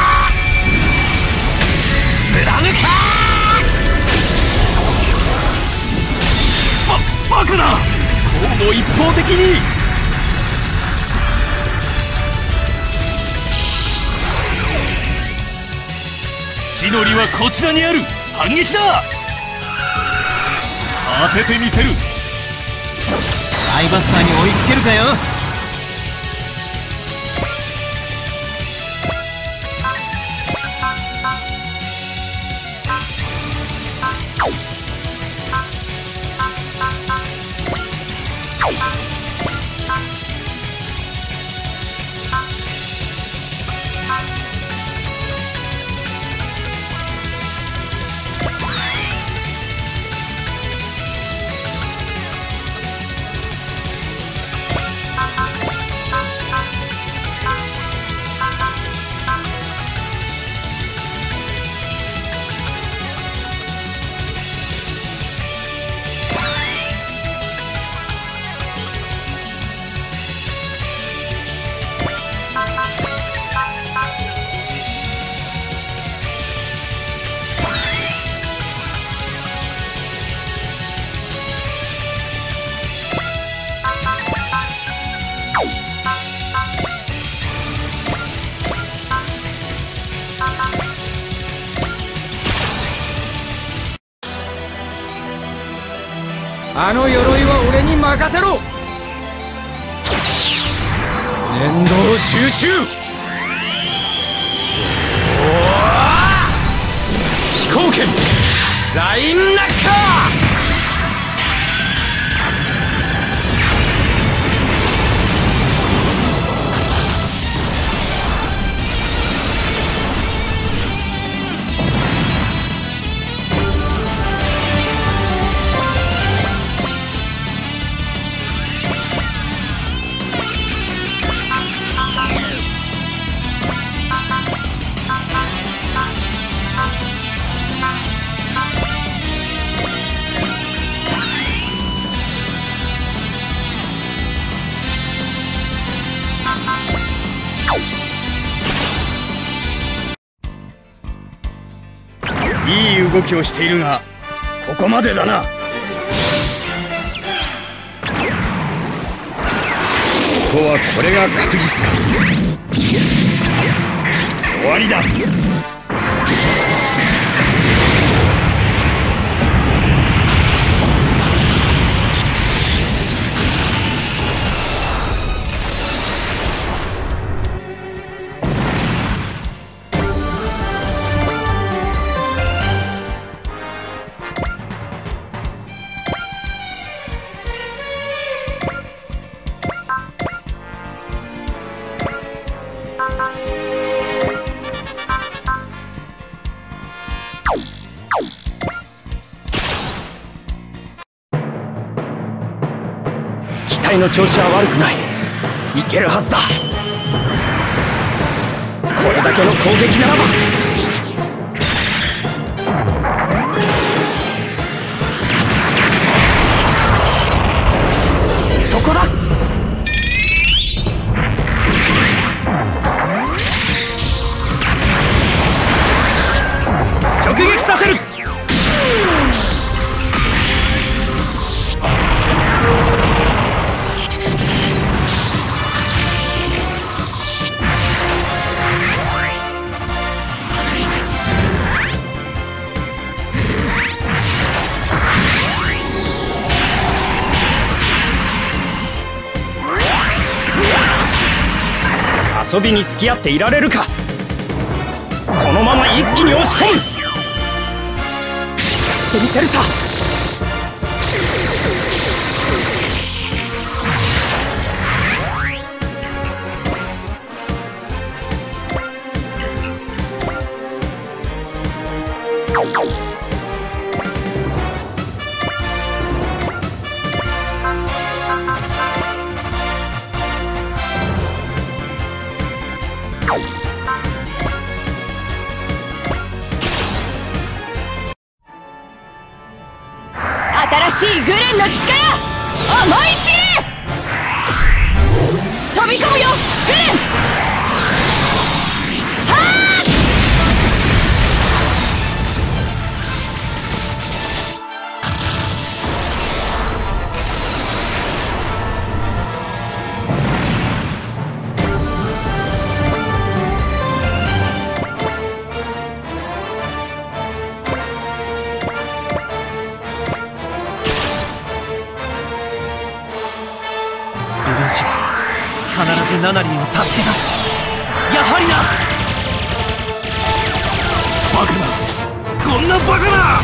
ー。貫かババカな。こうも一方的に。 地の利はこちらにある。反撃だ。当ててみせる。 アイバスターに追いつけるかよ。 あの鎧は俺に任せろ。念動集中。飛行剣ザインナッカー。 いい動きをしているが、ここまでだな。ここはこれが確実か。終わりだ。 機体の調子は悪くない。いけるはずだ。これだけの攻撃ならば。そこだ。直撃させる。 遊びに付き合っていられるか。このまま一気に押し込む。デミセルサ。 新しいグレンの力、思い知れ。飛び込むよグレン。はー必ずナナリンを助け出す。やはりな。バカな、こんなバカな。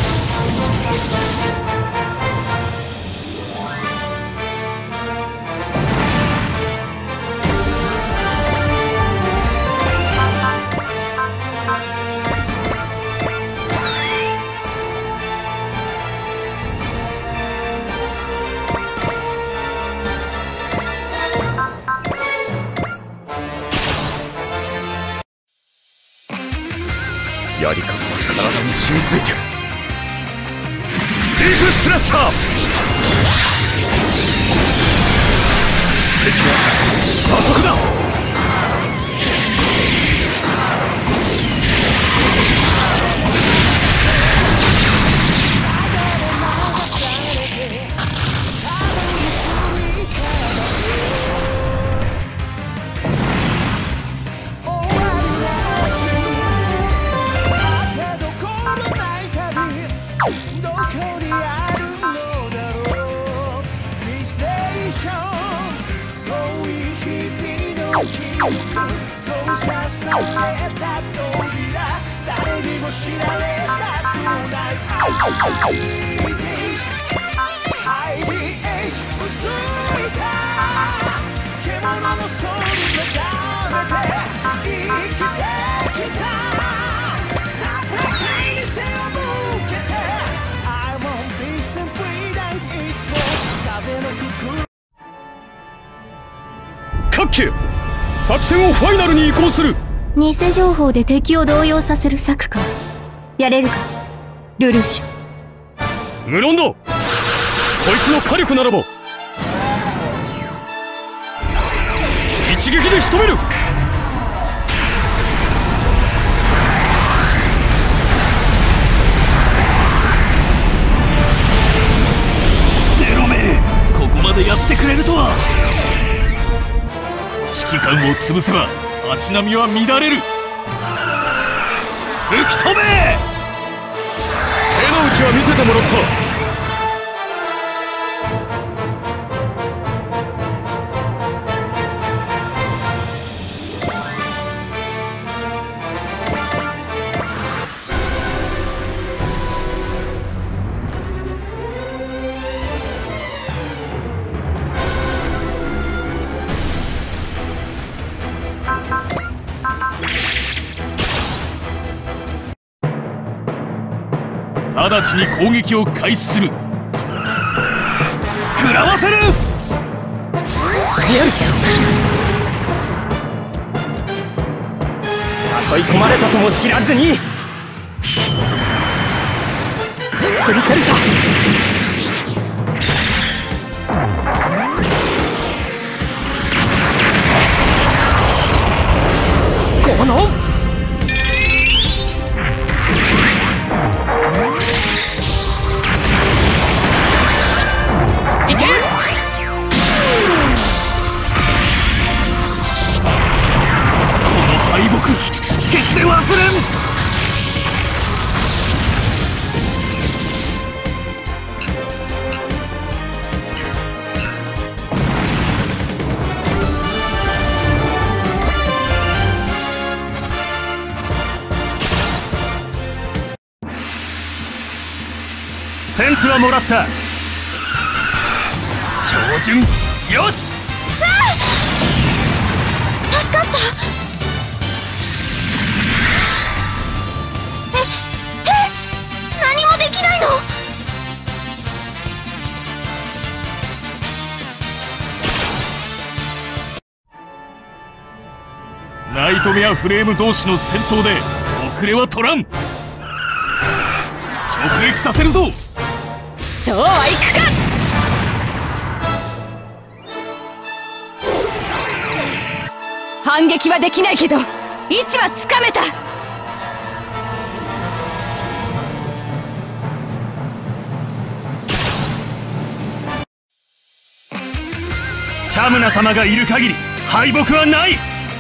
やり方は体に染みついてる。ビッグスラッシャー。敵は加速だ。各機、作戦をファイナルに移行する。 偽情報で敵を動揺させる策か。やれるかルルーシュ。 無論だ。こいつの火力ならば一撃で仕留める。 ゼロ名、ここまでやってくれるとは。指揮官を潰せば足並みは乱れる。吹き飛べ。 手の内は見せてもらった。 直ちに攻撃を開始する。食らわせる。 誘い込まれたとも知らずにクリセルサ。このいけ。 この敗北決して忘れん。 セントはもらった。照準よし。 助かった。ええ何もできないの。 ナイトメアフレーム同士の戦闘で遅れは取らん。直撃させるぞ。 そうはいくか。反撃はできないけど位置はつかめた。 シャムナ様がいる限り敗北はない。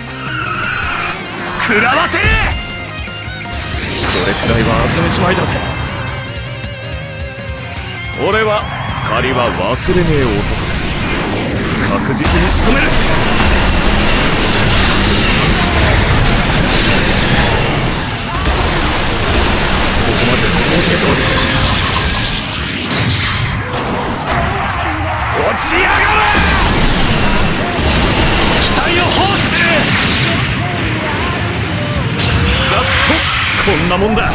食らわせ。これくらいは朝飯前だぜ。俺は借りは忘れねえ男だ。確実に仕留める。ここまで想定通り。落ちやがれ。機体を放棄する。ざっとこんなもんだ。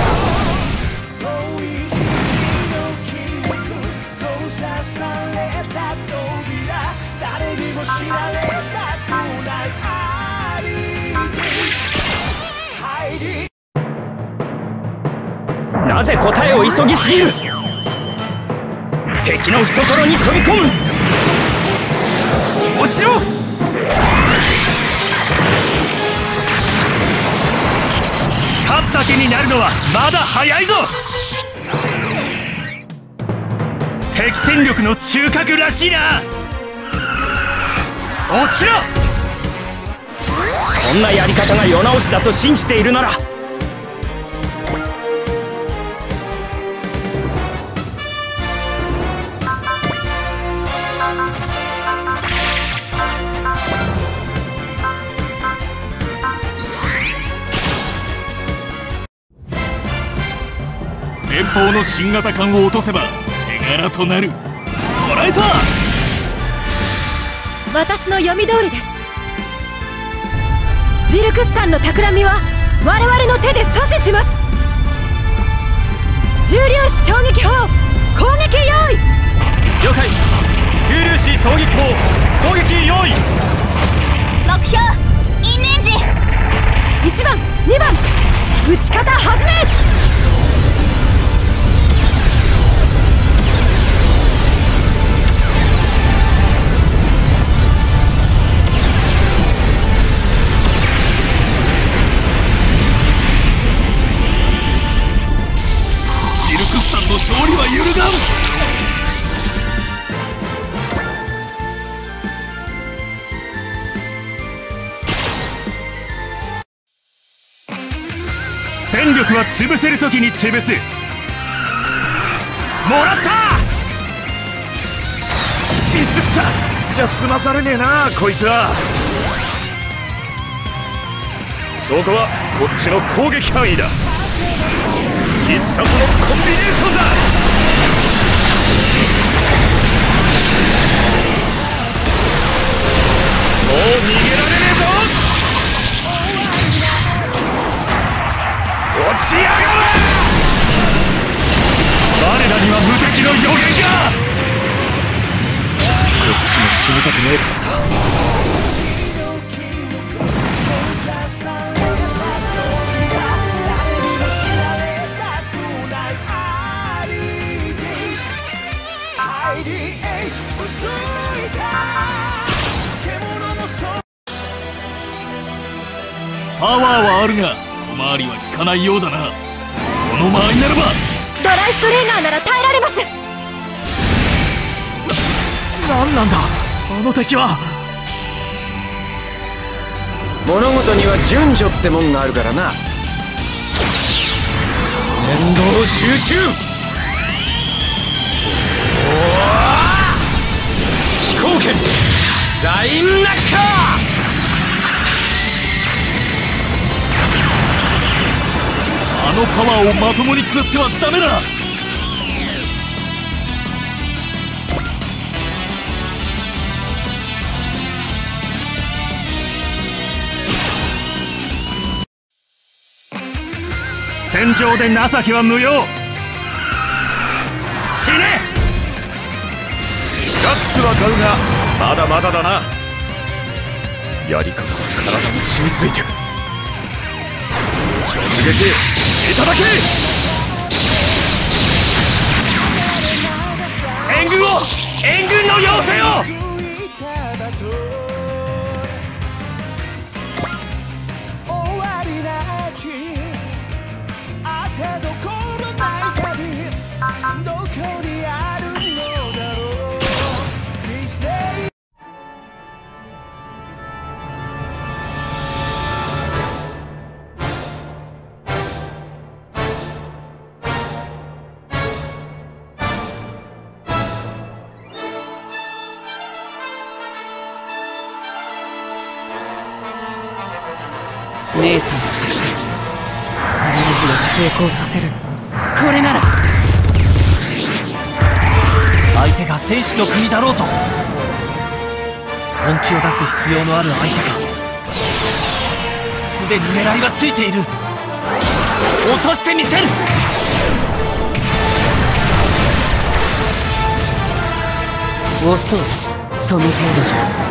なぜ答えを急ぎすぎる。敵の懐に飛び込む。落ちろ。勝った気になるのはまだ早いぞ。敵戦力の中核らしいな。落ちろ。こんなやり方が世直しだと信じているなら連邦の新型艦を落とせば手柄となる。捕らえた。 私の読み通りです。ジルクスタンの企みは我々の手で阻止します。重粒子衝撃砲攻撃用意。 了解。重粒子衝撃砲攻撃用意。 目標インレンジ。いちばんにばん撃ち方始め。 勝利は揺るがん。戦力は潰せるときに潰す。もらった。ミスった。じゃ済まされねえなこいつは。そこはこっちの攻撃範囲だ。必殺のコンビネーションだ。もう逃げられねえぞ。落ちやがれ。我らには無敵の予言が。こっちも死にたくねえからな。パワーはあるが小回りは効かないようだな。この間合いならばドライストレーナーなら耐えられます。 何なんだあの敵は。 物事には順序ってもんがあるからな。 念動集中。飛行剣ザインナッカー。あのパワーをまともに食らってはダメだ。 上で情けは無用。死ね。 ガッツは買うがまだまだだな。やり方は体に染みついてる。直撃いただけ。 援軍を援軍の要請を。 姉さんの作戦必ずや成功させる。これなら相手が戦士の国だろうと本気を出す必要のある相手か。すでに狙いはついている。落としてみせる。おそう、その程度じゃ。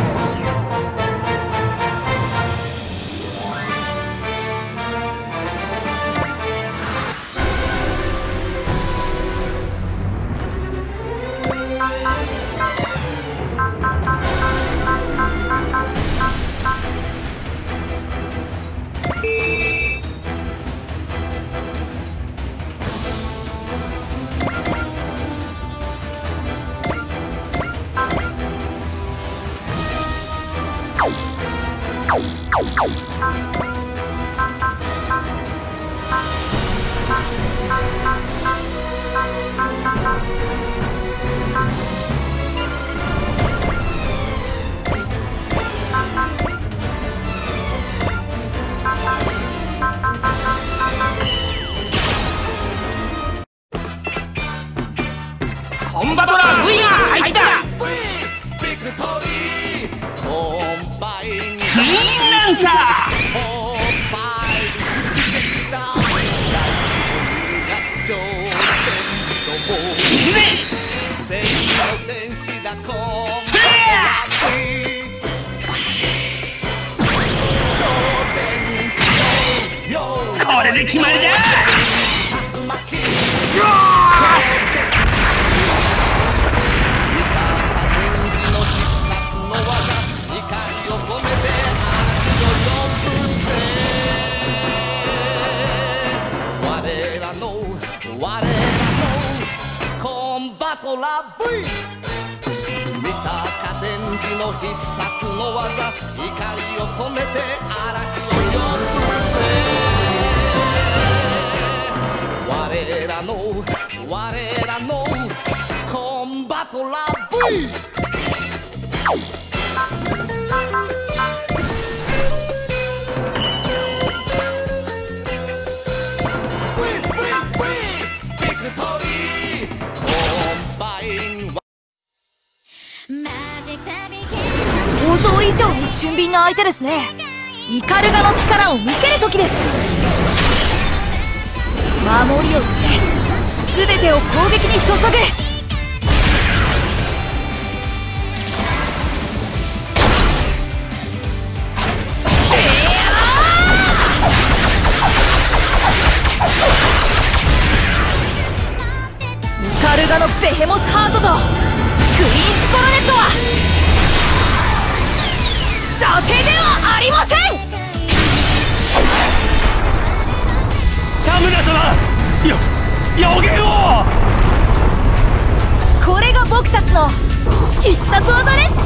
コンバトラー V が入った。ツインランサー。行くぜ。これで決まりだ。 バトラ V 見たか電磁の必殺の技、怒りを込めて嵐を呼ぶぜ。我らの我らのコンバトラ V。 想像以上に俊敏な相手ですね。イカルガの力を見せる時です。守りを捨て全てを攻撃に注ぐ。イカルガのベヘモスハートとクイーンスコロネットは伊達ではありません。 シャムナ様、よ予言を。 これが僕たちの必殺技です。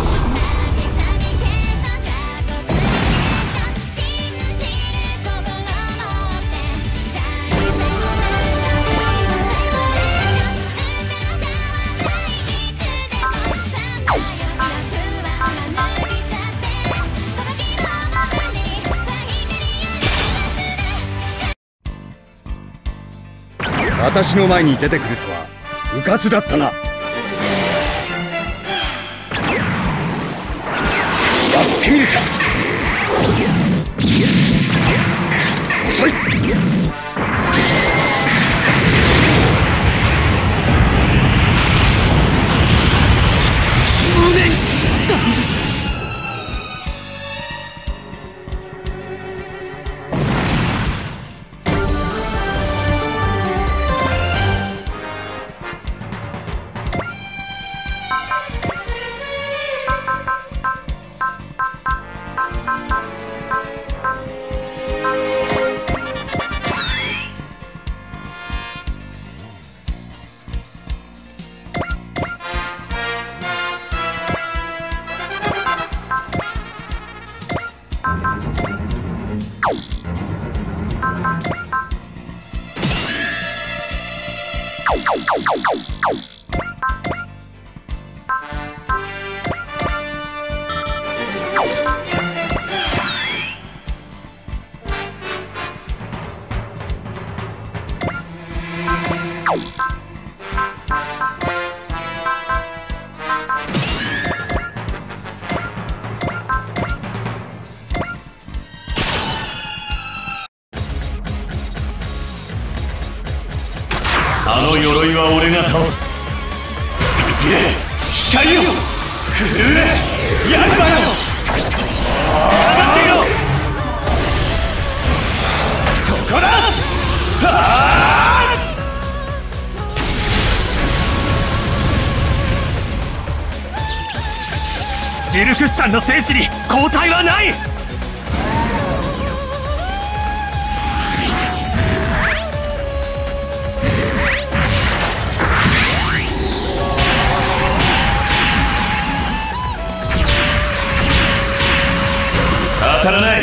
私の前に出てくるとはうかつだったな。やってみるさ。遅い。 あの鎧は俺が倒す。光よ、震え、刃よ、下がっていろ。そこだ。はあ、ジルクスタンの戦士に交代はない。当たらない。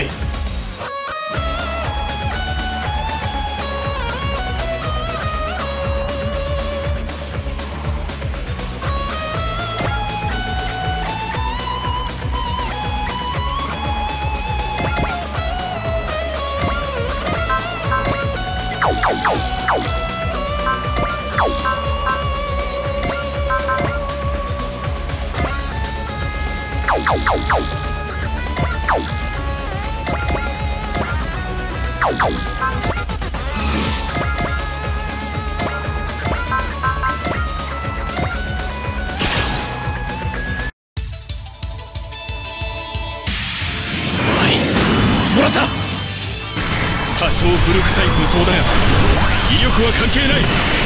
もらった。多少古臭い武装だが威力は関係ない。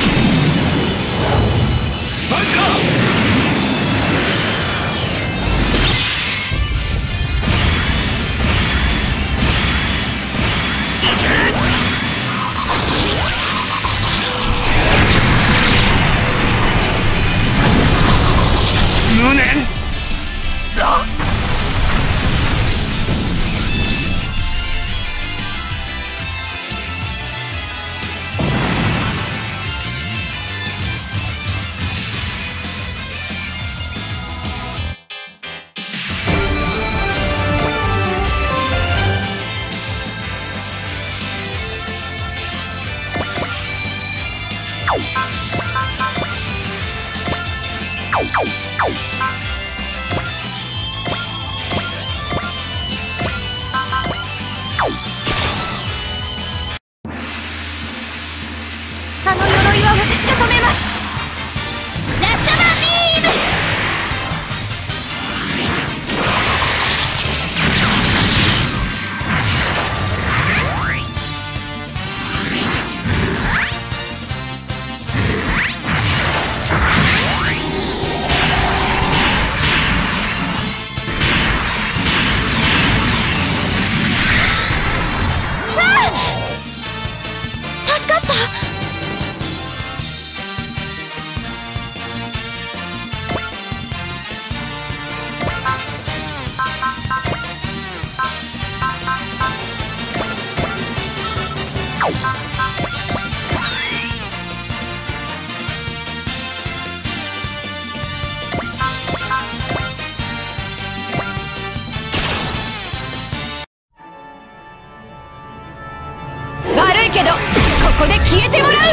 バンチャー、無念だ。 あの鎧は私が止めます。ラストマンビーム。助かった。悪いけどここで消えてもらう。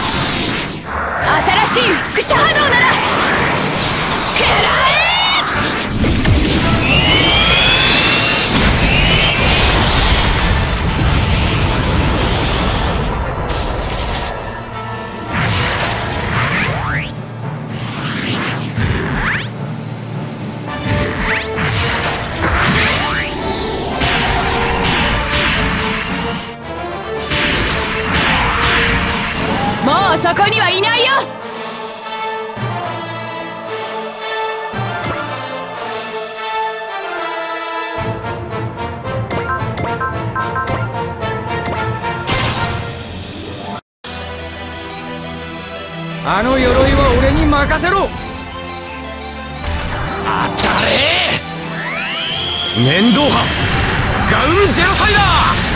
新しい輻射波動なら食らえ。もうそこにはいないよ。 あの鎧は俺に任せろ。 当たれ。 面倒派ガウンジェノサイダー。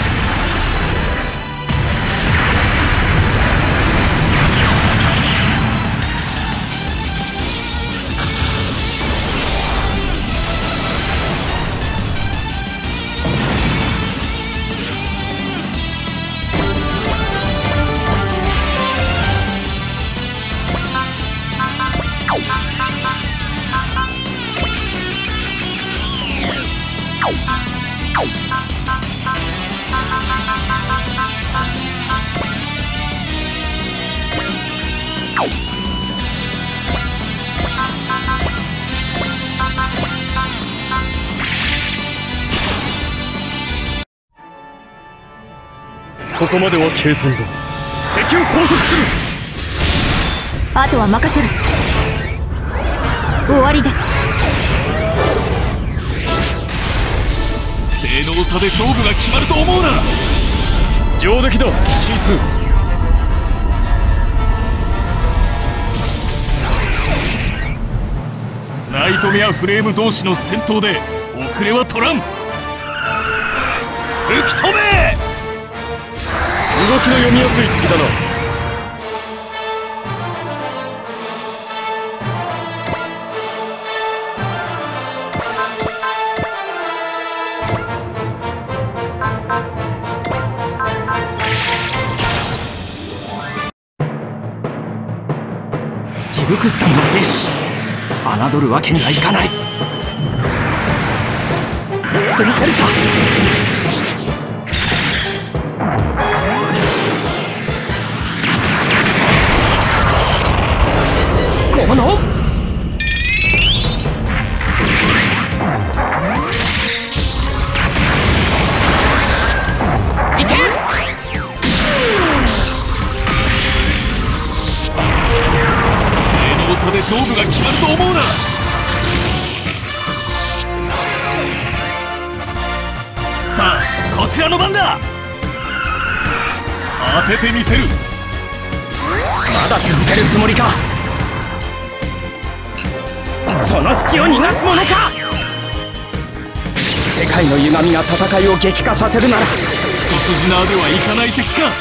ここまでは計算だ。敵を拘束する。 あとは任せる。終わりだ。 性能差で勝負が決まると思うな。 上出来だ シーツー。 ナイトメアフレーム同士の戦闘で遅れは取らん。吹き飛べ。 動きの読みやすい敵だな。 ジルクスタンの兵士、侮るわけにはいかない。やってみせるさ。小物いけ。 差で勝負が決まると思うな。さあこちらの番だ。当ててみせる。 まだ続けるつもりか。その隙を逃がすものか。世界の歪みが戦いを激化させるなら一筋縄ではいかない敵か。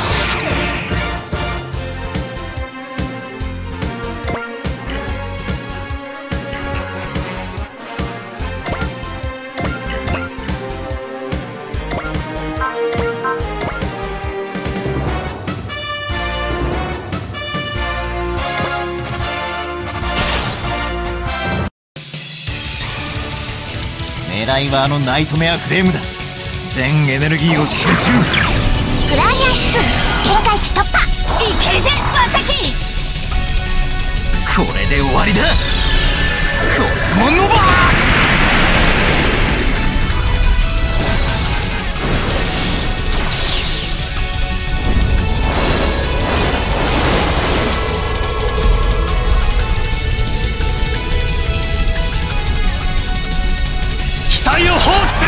狙いはあのナイトメアフレームだ。全エネルギーを集中。 クライアン指数限界値突破。いけるぜマサキ。 これで終わりだ。コスモノバ機体を放棄する。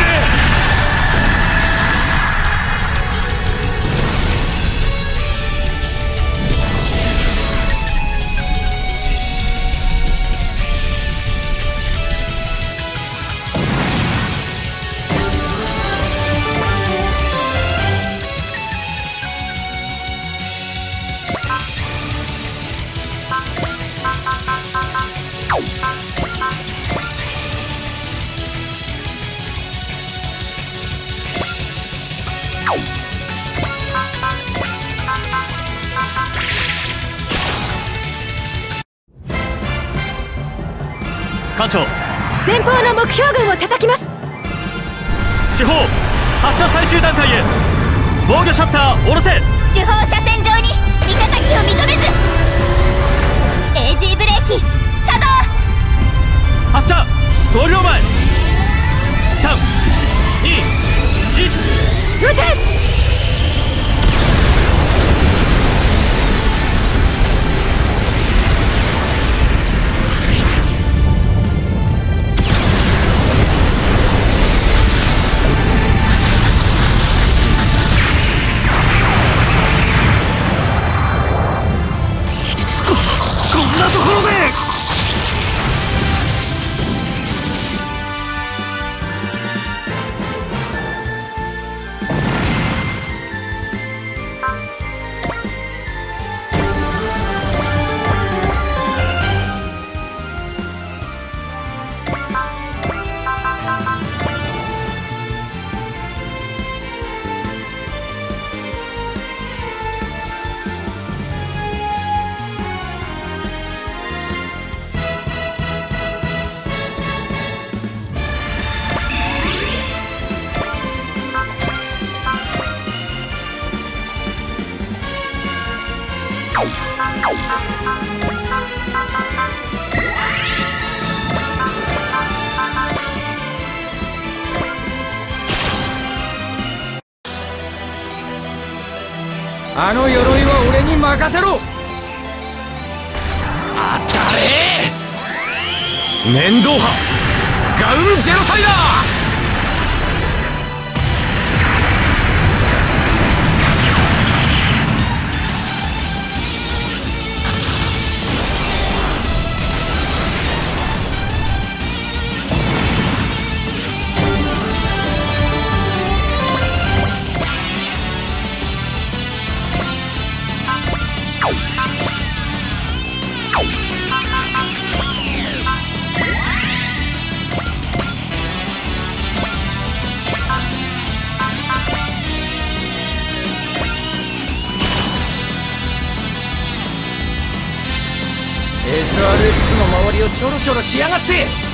艦長、 前方の目標群を叩きます。 主砲発射最終段階へ。防御シャッター下ろせ。 主砲車線上に味方機を認めず。 エージー ブレーキ作動。 発射ごびょうまえ。さんにいち撃て。 こんなところで。 あの鎧は俺に任せろ。 当たれ面倒派ガウンジェノサイダー。 エスアールエックス の周りをちょろちょろしやがって。